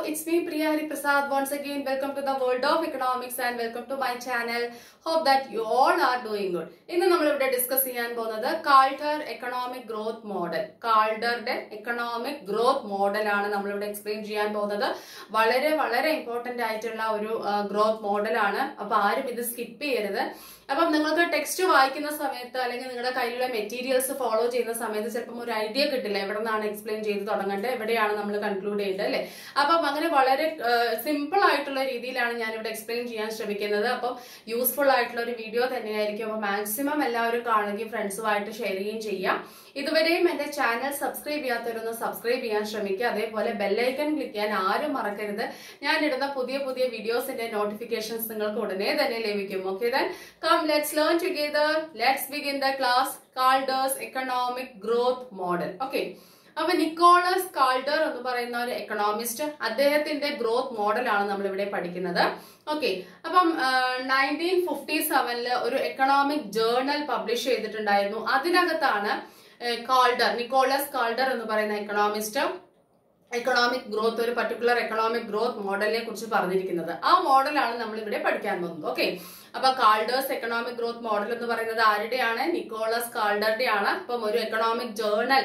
it's me Priya Hari Prasad. Once again, welcome to the world of economics and welcome to my channel. Hope that you all are doing good. In the number discuss the Calder economic growth model. Calder economic growth model is explain very important growth model. Skip അപ്പം നിങ്ങൾക്ക് text വായിക്കുന്ന സമയത്ത് അല്ലെങ്കിൽ നിങ്ങളുടെ കയ്യിലുള്ള materials follow ചെയ്യുന്ന സമയത്ത് ചിലപ്പോൾ ഒരു ഐഡിയ കിട്ടില്ല എവിടെ നിന്നാണ് എക്സ്പ്ലെയിൻ ചെയ്ത് തുടങ്ങേണ്ടത് എവിടെയാണ് നമ്മൾ കൺക്ലൂഡ് ചെയ്യേണ്ടത് അല്ലേ അപ്പം അങ്ങനെ വളരെ സിമ്പിൾ ആയിട്ടുള്ള രീതിയിലാണ് ഞാൻ ഇവിടെ എക്സ്പ്ലെയിൻ ചെയ്യാൻ ശ്രമിക്കുന്നത് അപ്പം യൂസ്ഫുൾ ആയിട്ടുള്ള ഒരു വീഡിയോ തന്നെയായിരിക്കും അപ്പോൾ മാക്സിമം എല്ലാവരും കാണുകയും ഫ്രണ്ട്സുമായിട്ട് ഷെയർ ചെയ്യുകയും ചെയ്യാം ഇതുവരെയും എന്റെ ചാനൽ സബ്സ്ക്രൈബ് ചെയ്യാത്തവരൊന്ന് സബ്സ്ക്രൈബ് ചെയ്യാൻ ശ്രമിക്കുക അതേപോലെ ബെല്ലൈക്കൺ ക്ലിക്ക് ചെയ്യാൻ ആരും മറക്കരുത് ഞാൻ ഇടുന്ന പുതിയ വീഡിയോസിന്റെ നോട്ടിഫിക്കേഷൻസ് നിങ്ങൾക്ക് ഉടനെ തന്നെ ലഭിക്കും okay then come let's learn together let's begin the class Kaldor's economic growth model okay അപ്പൊ നിക്കോളസ് കാൾഡർ എന്ന് പറയുന്ന ഒരു എക്കണോമിസ്റ്റ് അദ്ദേഹത്തിന്റെ ഗ്രോത്ത് മോഡലാണ് നമ്മൾ ഇവിടെ പഠിക്കുന്നത് ഓക്കെ അപ്പം 1957 ഒരു എക്കണോമിക് ജേർണൽ പബ്ലിഷ് ചെയ്തിട്ടുണ്ടായിരുന്നു അതിനകത്താണ് നിക്കോളസ് കാൾഡർ എന്ന് പറയുന്ന എക്കണോമിസ്റ്റ് എക്കണോമിക് ഗ്രോത്ത് ഒരു പർട്ടിക്കുലർ എക്കണോമിക് ഗ്രോത്ത് മോഡലിനെ കുറിച്ച് പറഞ്ഞിരിക്കുന്നത് ആ മോഡലാണ് നമ്മൾ ഇവിടെ പഠിക്കാൻ പോകുന്നത് ഓക്കെ അപ്പൊ കാൾഡേഴ്സ് എക്കണോമിക് ഗ്രോത്ത് മോഡൽ എന്ന് പറയുന്നത് ആരുടെയാണ് നിക്കോളസ് കാൾഡറുടെ ആണ് അപ്പം ഒരു എക്കണോമിക് ജേർണൽ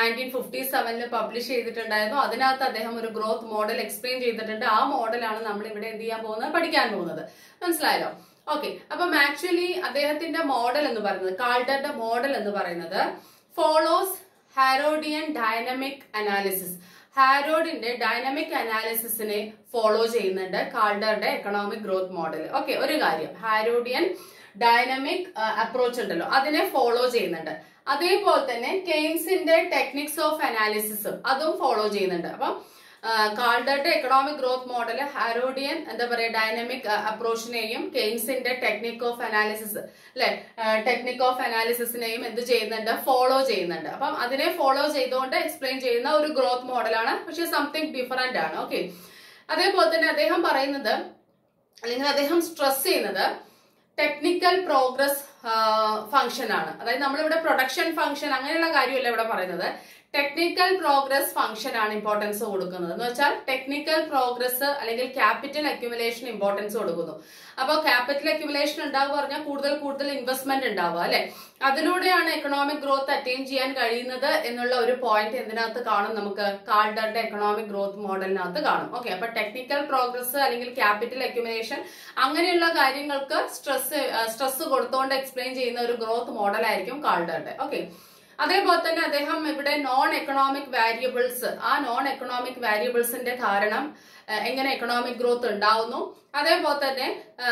1957 പബ്ലിഷ് ചെയ്തിട്ടുണ്ടായിരുന്നു അതിനകത്ത് അദ്ദേഹം ഒരു ഗ്രോത്ത് മോഡൽ എക്സ്പ്ലെയിൻ ചെയ്തിട്ടുണ്ട് ആ മോഡലാണ് നമ്മൾ ഇവിടെ എന്ത് ചെയ്യാൻ പോകുന്നത് പഠിക്കാൻ പോകുന്നത് മനസ്സിലായല്ലോ ഓക്കെ അപ്പം ആക്ച്വലി അദ്ദേഹത്തിന്റെ മോഡൽ എന്ന് പറയുന്നത് കാൾഡറുടെ മോഡൽ എന്ന് പറയുന്നത് ഫോളോസ് ഹാരോഡിയൻ ഡൈനമിക് അനാലിസിസ് ഹാരോഡിന്റെ ഡൈനമിക് അനാലിസിസിനെ ഫോളോ ചെയ്യുന്നുണ്ട് കാൾഡറുടെ എക്കണോമിക് ഗ്രോത്ത് മോഡൽ ഓക്കെ ഒരു കാര്യം ഹാരോഡിയൻ ഡൈനമിക് അപ്രോച്ച് ഉണ്ടല്ലോ അതിനെ ഫോളോ ചെയ്യുന്നുണ്ട് അതേപോലെ തന്നെ കെയ്ൻസിന്റെ ടെക്നിക്സ് ഓഫ് അനാലിസിസും അതും ഫോളോ ചെയ്യുന്നുണ്ട് അപ്പം കാൾഡറുടെ എക്കണോമിക് ഗ്രോത്ത് മോഡൽ ഹാരോഡിയൻ എന്താ പറയുക ഡൈനമിക് അപ്രോച്ചിനെയും കെയ്ൻസിന്റെ ടെക്നിക് ഓഫ് അനാലിസിസ് അല്ലെ ടെക്നിക് ഓഫ് അനാലിസിസിനെയും എന്ത് ചെയ്യുന്നുണ്ട് ഫോളോ ചെയ്യുന്നുണ്ട് അപ്പം അതിനെ ഫോളോ ചെയ്തുകൊണ്ട് എക്സ്പ്ലെയിൻ ചെയ്യുന്ന ഒരു ഗ്രോത്ത് മോഡലാണ് പക്ഷെ സംതിങ് ഡിഫറെന്റ് ആണ് ഓക്കെ അതേപോലെ തന്നെ അദ്ദേഹം പറയുന്നത് അല്ലെങ്കിൽ അദ്ദേഹം സ്ട്രെസ് ചെയ്യുന്നത് ടെക്നിക്കൽ പ്രോഗ്രസ് ഫംഗ്ഷൻ ആണ് അതായത് നമ്മളിവിടെ പ്രൊഡക്ഷൻ ഫംഗ്ഷൻ അങ്ങനെയുള്ള കാര്യമല്ല ഇവിടെ പറയുന്നത് ടെക്നിക്കൽ പ്രോഗ്രസ് ഫംഗ്ഷൻ ആണ് ഇമ്പോർട്ടൻസ് കൊടുക്കുന്നത് എന്ന് വെച്ചാൽ ടെക്നിക്കൽ പ്രോഗ്രസ് അല്ലെങ്കിൽ ക്യാപിറ്റൽ അക്യുമുലേഷൻ ഇമ്പോർട്ടൻസ് കൊടുക്കുന്നു അപ്പോൾ ക്യാപിറ്റൽ അക്യുമുലേഷൻ ഉണ്ടാവുക പറഞ്ഞാൽ കൂടുതൽ ഇൻവെസ്റ്റ്മെന്റ് ഉണ്ടാവുക അല്ലെ അതിലൂടെയാണ് എക്കണോമിക് ഗ്രോത്ത് അറ്റൈൻ ചെയ്യാൻ കഴിയുന്നത് എന്നുള്ള ഒരു പോയിന്റ് എന്തിനകത്ത് കാണും നമുക്ക് കാൾഡറുടെ എക്കണോമിക് ഗ്രോത്ത് മോഡലിനകത്ത് കാണും ഓക്കെ അപ്പൊ ടെക്നിക്കൽ പ്രോഗ്രസ് അല്ലെങ്കിൽ ക്യാപിറ്റൽ അക്യുമുലേഷൻ അങ്ങനെയുള്ള കാര്യങ്ങൾക്ക് സ്ട്രെസ് കൊടുത്തുകൊണ്ട് എക്സ്പ്ലെയിൻ ചെയ്യുന്ന ഒരു ഗ്രോത്ത് മോഡൽ ആയിരിക്കും കാൾഡറുടെ ഓക്കെ അതേപോലെ തന്നെ അദ്ദേഹം ഇവിടെ നോൺ എക്കണോമിക് വാരിയബിൾസ് ആ നോൺ എക്കണോമിക് വാരിയബിൾസിന്റെ കാരണം എങ്ങനെ എക്കണോമിക് ഗ്രോത്ത് ഉണ്ടാവുന്നു അതേപോലെ തന്നെ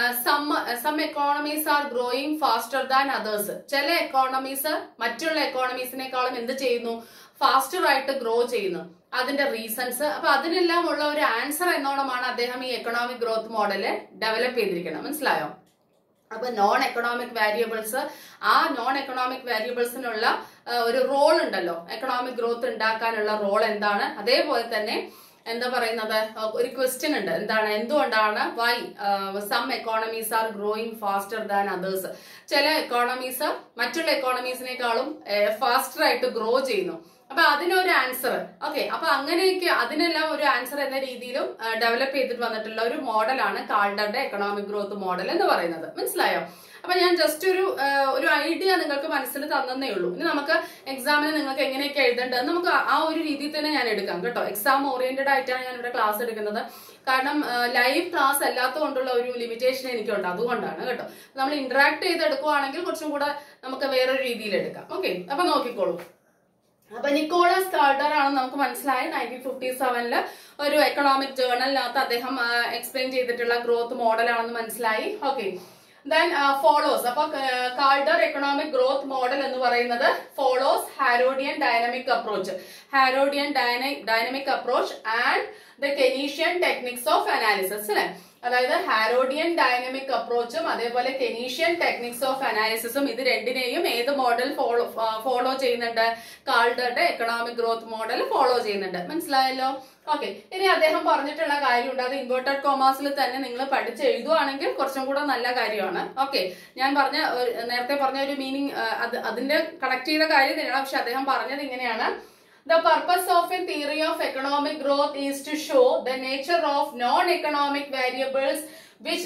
some economies are growing faster than others ചില എക്കോണമീസ് മറ്റുള്ള എക്കോണമീസിനേക്കാളും എന്ത് ചെയ്യുന്നു ഫാസ്റ്റർ ആയിട്ട് ഗ്രോ ചെയ്യുന്നു അതിന്റെ റീസൺസ് അപ്പൊ അതിനെല്ലാം ഉള്ള ഒരു ആൻസർ എന്നോണമാണ് അദ്ദേഹം ഈ എക്കണോമിക് ഗ്രോത്ത് മോഡല് ഡെവലപ്പ് ചെയ്തിരിക്കുന്നത് മനസ്സിലായോ അപ്പൊ നോൺ എക്കണോമിക് വാരിയബിൾസ് ആ നോൺ എക്കണോമിക് വാരിയബിൾസിനുള്ള ഒരു റോൾ ഉണ്ടല്ലോ എക്കണോമിക് ഗ്രോത്ത് ഉണ്ടാക്കാനുള്ള റോൾ എന്താണ് അതേപോലെ തന്നെ എന്താ പറയുന്നത് ഒരു ക്വസ്റ്റ്യൻ ഉണ്ട് എന്താണ് എന്തുകൊണ്ടാണ് why some economies are growing faster than others ചില എക്കോണമീസ് മറ്റുള്ള എക്കോണമീസിനേക്കാളും ഫാസ്റ്റർ ആയിട്ട് ഗ്രോ ചെയ്യുന്നു അപ്പൊ അതിനൊരു ആൻസർ ഓക്കെ അപ്പൊ അങ്ങനെയൊക്കെ അതിനെല്ലാം ഒരു ആൻസർ എന്ന രീതിയിലും ഡെവലപ്പ് ചെയ്തിട്ട് വന്നിട്ടുള്ള ഒരു മോഡലാണ് കാൾഡറുടെ എക്കണോമിക് ഗ്രോത്ത് മോഡൽ എന്ന് പറയുന്നത് മനസ്സിലായോ അപ്പൊ ഞാൻ ജസ്റ്റ് ഒരു ഐഡിയ നിങ്ങൾക്ക് മനസ്സിൽ തന്നേ ഉള്ളൂ ഇനി നമുക്ക് എക്സാമിന് നിങ്ങൾക്ക് എങ്ങനെയൊക്കെ എഴുതേണ്ടത് നമുക്ക് ആ ഒരു രീതിയിൽ തന്നെ ഞാൻ എടുക്കാം കേട്ടോ എക്സാം ഓറിയന്റഡ് ആയിട്ടാണ് ഞാൻ ഇവിടെ ക്ലാസ് എടുക്കുന്നത് കാരണം ലൈവ് ക്ലാസ് അല്ലാത്തതുകൊണ്ടുള്ള ഒരു ലിമിറ്റേഷൻ എനിക്കുണ്ട് അതുകൊണ്ടാണ് കേട്ടോ നമ്മൾ ഇന്ററാക്ട് ചെയ്തെടുക്കുവാണെങ്കിൽ കുറച്ചും കൂടെ നമുക്ക് വേറൊരു രീതിയിൽ എടുക്കാം ഓക്കെ അപ്പൊ നോക്കിക്കോളൂ അപ്പൊ നിക്കോളസ് കാൾഡർ ആണ് നമുക്ക് മനസ്സിലായി 1957 ഒരു എക്കണോമിക് ജേർണലിനകത്ത് അദ്ദേഹം എക്സ്പ്ലെയിൻ ചെയ്തിട്ടുള്ള ഗ്രോത്ത് മോഡലാണെന്ന് മനസ്സിലായി ഓക്കെ ദെൻ ഫോളോസ് അപ്പൊ കാൾഡർ എക്കണോമിക് ഗ്രോത്ത് മോഡൽ എന്ന് പറയുന്നത് follows Harrodian dynamic approach dynamic approach and the Keynesian techniques of analysis അല്ലെ അതായത് ഹാരോഡിയൻ ഡൈനമിക് അപ്രോച്ചും അതേപോലെ കെനീഷ്യൻ ടെക്നിക്സ് ഓഫ് അനാലിസിസും ഇത് രണ്ടിനെയും ഏത് മോഡൽ ഫോളോ ചെയ്യുന്നുണ്ട് കാൾഡറുടെ എക്കണോമിക് ഗ്രോത്ത് മോഡൽ ഫോളോ ചെയ്യുന്നുണ്ട് മനസ്സിലായല്ലോ ഓക്കെ ഇനി അദ്ദേഹം പറഞ്ഞിട്ടുള്ള കാര്യമുണ്ട് അത് ഇൻവേർട്ടഡ് കോമാസിൽ തന്നെ നിങ്ങൾ പഠിച്ച് എഴുതുവാണെങ്കിൽ കുറച്ചും കൂടെ നല്ല കാര്യമാണ് ഓക്കെ ഞാൻ നേരത്തെ പറഞ്ഞ ഒരു മീനിങ് അതിന്റെ കണക്ട് ചെയ്ത കാര്യം തന്നെയാണ് പക്ഷെ അദ്ദേഹം പറഞ്ഞത് ഇങ്ങനെയാണ് The purpose of a theory of economic growth is to show the nature of non-economic variables which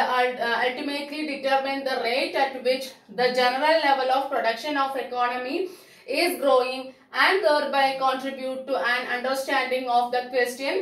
ultimately determine the rate at which the general level of production of economy is growing and thereby contribute to an understanding of the question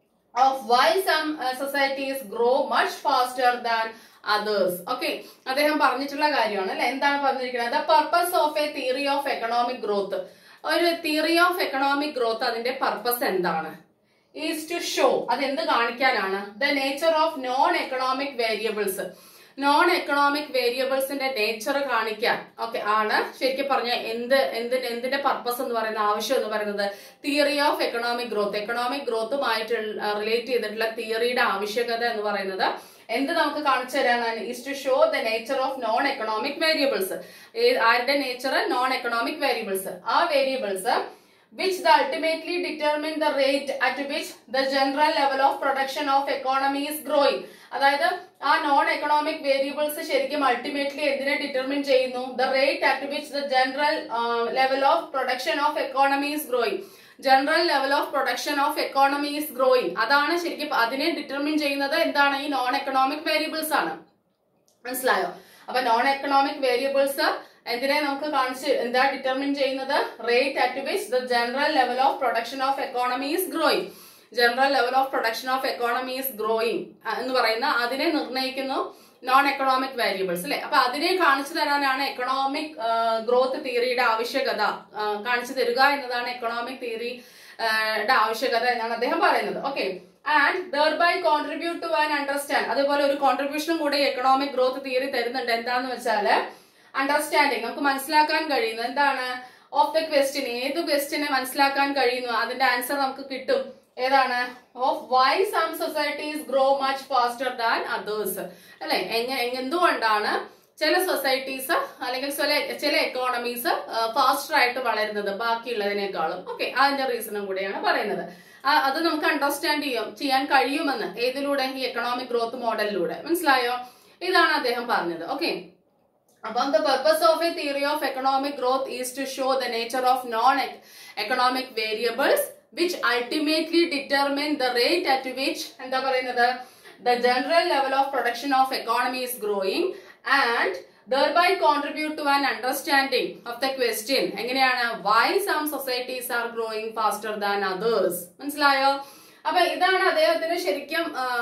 of why some societies grow much faster than others. Okay, അദ്ദേഹം പറഞ്ഞിട്ടുള്ള കാര്യമാണ് അല്ലെ. എന്താണ് പറഞ്ഞിരിക്കുന്നത്? The purpose of a theory of economic growth. ഒരു theory of economic growth അതിന്റെ purpose എന്താണ്? Is to show, അത് എന്ത് കാണിക്കാനാണ്? The nature of non economic variables, non economic വേരിയബിൾസിന്റെ നേച്ചർ കാണിക്കാൻ ഓക്കെ ആണ് ശരിക്കും പറഞ്ഞ എന്തിന്റെ പർപ്പസ് എന്ന് പറയുന്ന ആവശ്യം എന്ന് പറയുന്നത് തിയറി ഓഫ് എക്കണോമിക് ഗ്രോത്തുമായിട്ട് റിലേറ്റ് ചെയ്തിട്ടുള്ള തിയറിയുടെ ആവശ്യകത എന്ന് പറയുന്നത് എന്ത് നമുക്ക് കാണിച്ചു തരാനാണ്? Is to show the nature of non economic variables. ആരുടെ നേച്ചർ? Non economic variables. ആ variables which ultimately determine the rate at which the general level of production of economy is growing. അതായത് ആ നോൺ എക്കണോമിക് വേരിയബിൾസ് ശരിക്കും ultimately എന്തിനെ determine ചെയ്യുന്നു? The rate at which the general level of production of economy is growing. General level of production of economy is growing. അതാണ് ശരിക്കും അതിനെ determine ചെയ്യുന്നത് എന്താണ്? ഈ നോൺ എക്കണോമിക് വേരിയബിൾസ് ആണ്. മനസ്സിലായോ? അപ്പൊ നോൺ എക്കണോമിക് വേരിയബിൾസ് എന്തിനെ നമുക്ക് കാണിച്ച് എന്താ ഡിറ്റർമിൻ ചെയ്യുന്നത്? Rate at which the general level of production of economy is growing. General level of production of economy is growing എന്ന് പറയുന്ന അതിനെ നിർണ്ണയിക്കുന്നു നോൺ എക്കണോമിക് വേരിയബിൾസ് അല്ലെ. അപ്പൊ അതിനെ കാണിച്ചു തരാനാണ് എക്കണോമിക് ഗ്രോത്ത് തിയറിയുടെ ആവശ്യകത. കാണിച്ചു തരിക എന്നതാണ് എക്കണോമിക് തിയറിയുടെ ആവശ്യകത എന്നാണ് അദ്ദേഹം പറയുന്നത്. Okay, and thereby contribute to an understand. അതുപോലെ ഒരു കോൺട്രിബ്യൂഷനും കൂടെ എക്കണോമിക് ഗ്രോത്ത് തിയറി തരുന്നുണ്ട്. എന്താന്ന് വെച്ചാല് അണ്ടർസ്റ്റാൻഡിങ്, നമുക്ക് മനസ്സിലാക്കാൻ കഴിയുന്നു എന്താണ്? ഓഫ് ദ ക്വസ്റ്റ്യൻ, ഏത് ക്വസ്റ്റ്യനെ മനസ്സിലാക്കാൻ കഴിയുന്നു അതിന്റെ ആൻസർ നമുക്ക് കിട്ടും. ഏതാണ്? Of why some societies grow much faster than others അല്ലെ. എന്തുകൊണ്ടാണ് ചില സൊസൈറ്റീസ് അല്ലെങ്കിൽ ചില എക്കോണമീസ് ഫാസ്റ്റർ ആയിട്ട് വളരുന്നത് ബാക്കിയുള്ളതിനേക്കാളും? ഓക്കെ, അതിന്റെ റീസണും കൂടെയാണ് പറയുന്നത്. അത് നമുക്ക് അണ്ടർസ്റ്റാൻഡ് ചെയ്യാൻ കഴിയുമെന്ന് ഏതിലൂടെ? ഈ എക്കണോമിക് ഗ്രോത്ത് മോഡലിലൂടെ. മനസ്സിലായോ? ഇതാണ് അദ്ദേഹം പറഞ്ഞത്. ഓക്കെ, അപ്പം the purpose of a theory of economic growth is to show the nature of non-economic variables which ultimately determine the rate at which എന്താ പറയുന്നത്? The general level of production of economy is growing and thereby contribute to an understanding of the question എങ്ങനെയാണ്? Why some societies are growing faster than others. മനസ്സിലായോ? അപ്പൊ ഇതാണ് അദ്ദേഹത്തിന് ശരിക്കും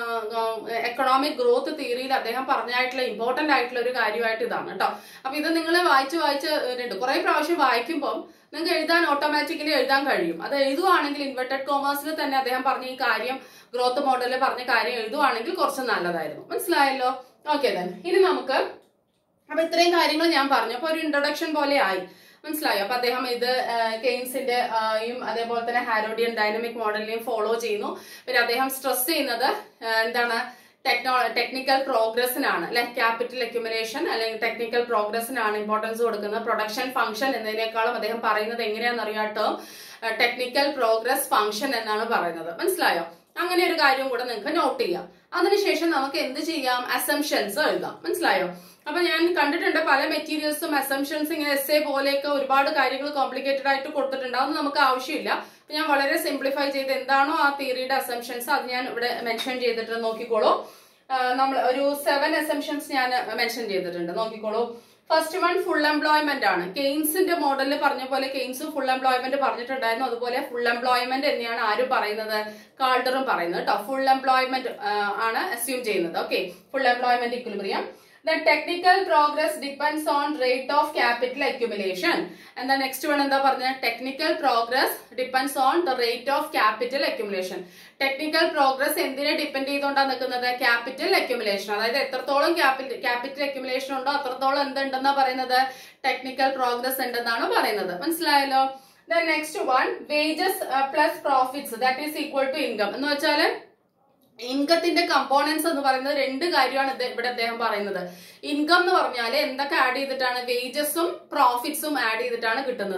economic growth തിയറിയിൽ അദ്ദേഹം പറഞ്ഞായിട്ടുള്ള ഇമ്പോർട്ടന്റ് ആയിട്ടുള്ള ഒരു കാര്യമായിട്ട് ഇതാണ് കേട്ടോ. അപ്പൊ ഇത് നിങ്ങൾ വായിച്ച് കുറെ പ്രാവശ്യം വായിക്കുമ്പോൾ നിങ്ങൾക്ക് എഴുതാൻ ഓട്ടോമാറ്റിക്കലി എഴുതാൻ കഴിയും. അത് എഴുതുവാണെങ്കിൽ ഇൻവെർട്ടഡ് കോമേഴ്സിൽ തന്നെ അദ്ദേഹം പറഞ്ഞ ഈ കാര്യം ഗ്രോത്ത് മോഡലിൽ പറഞ്ഞ കാര്യം എഴുതുവാണെങ്കിൽ കുറച്ച് നല്ലതായിരുന്നു. മനസ്സിലായല്ലോ? ഓക്കെ, ഇനി നമുക്ക് അപ്പൊ ഇത്രയും കാര്യങ്ങൾ ഞാൻ പറഞ്ഞു. അപ്പൊ ഒരു ഇൻട്രൊഡക്ഷൻ പോലെ ആയി. മനസ്സിലായോ? അപ്പൊ അദ്ദേഹം ഇത് കെയ്ൻസിന്റെ അതേപോലെ തന്നെ ഹാരോഡിയൻ ഡൈനാമിക് മോഡലിനെയും ഫോളോ ചെയ്യുന്നു. പിന്നെ അദ്ദേഹം സ്ട്രെസ് ചെയ്യുന്നത് എന്താണ്? ടെക്നിക്കൽ പ്രോഗ്രസിനാണ് അല്ലെ. ക്യാപിറ്റൽ അക്യുമുലേഷൻ അല്ലെങ്കിൽ ടെക്നിക്കൽ പ്രോഗ്രസിനാണ് ഇമ്പോർട്ടൻസ് കൊടുക്കുന്നത്. പ്രൊഡക്ഷൻ ഫംഗ്ഷൻ എന്നതിനേക്കാളും അദ്ദേഹം പറയുന്നത് എങ്ങനെയാണെന്ന് അറിയാട്ടോ ടെക്നിക്കൽ പ്രോഗ്രസ് ഫംഗ്ഷൻ എന്നാണ് പറയുന്നത്. മനസ്സിലായോ? അങ്ങനെ ഒരു കാര്യം കൂടെ നിങ്ങൾക്ക് നോട്ട് ചെയ്യാം. അതിനുശേഷം നമുക്ക് എന്ത് ചെയ്യാം? അസംഷൻസ് എഴുതാം. മനസ്സിലായോ? അപ്പൊ ഞാൻ കണ്ടിട്ടുണ്ട് പല മെറ്റീരിയൽസും അസംഷൻസ് ഇങ്ങനെ എസ്സേ പോലെയൊക്കെ ഒരുപാട് കാര്യങ്ങൾ കോംപ്ലിക്കേറ്റഡ് ആയിട്ട് കൊടുത്തിട്ടുണ്ട്. അതൊന്നും നമുക്ക് ആവശ്യമില്ല. ഞാൻ വളരെ സിംപ്ലിഫൈ ചെയ്ത് എന്താണോ ആ തിയറിയുടെ അസംഷൻസ് അത് ഞാൻ ഇവിടെ മെൻഷൻ ചെയ്തിട്ട് നോക്കിക്കോളൂ. നമ്മൾ ഒരു 7 അസംഷൻസ് ഞാൻ മെൻഷൻ ചെയ്തിട്ടുണ്ട്, നോക്കിക്കോളൂ. ഫസ്റ്റ് വൺ ഫുൾ എംപ്ലോയ്മെന്റ് ആണ്. കെയ്ൻസിന്റെ മോഡലിൽ പറഞ്ഞ പോലെ കെയ്ൻസും ഫുൾ എംപ്ലോയ്മെന്റ് പറഞ്ഞിട്ടുണ്ടായിരുന്നു. അതുപോലെ ഫുൾ എംപ്ലോയ്മെന്റ് തന്നെയാണ് ആരും പറയുന്നത്? കാൾഡറും പറയുന്നത് കേട്ടോ. ഫുൾ എംപ്ലോയ്മെന്റ് ആണ് അസ്യൂം ചെയ്യുന്നത്. Okay, full employment equilibrium. The technical progress depends on rate of capital accumulation. And the next one എന്താ പറഞ്ഞത്? Technical progress depends on the rate of capital accumulation. Technical progress എന്തിനെ depend ചെയ്തുകൊണ്ടാണ് നിൽക്കുന്നത്? Capital accumulation. അതായത് എത്രത്തോളം capital accumulation ഉണ്ടോ അത്രത്തോളം എന്തുണ്ടെന്നാ പറയുന്നത്? ടെക്നിക്കൽ പ്രോഗ്രസ് ഉണ്ടെന്നാണ് പറയുന്നത്. മനസ്സിലായല്ലോ? The next one, wages plus profits that is equal to income. എന്ന് വെച്ചാല് ഇൻകത്തിന്റെ കമ്പോണൻസ് എന്ന് പറയുന്നത് 2 കാര്യമാണ് ഇവിടെ അദ്ദേഹം പറയുന്നത്. ഇൻകം എന്ന് പറഞ്ഞാല് എന്തൊക്കെ ആഡ് ചെയ്തിട്ടാണ്? വേജസും പ്രോഫിറ്റ്സും ആഡ് ചെയ്തിട്ടാണ് കിട്ടുന്നത്.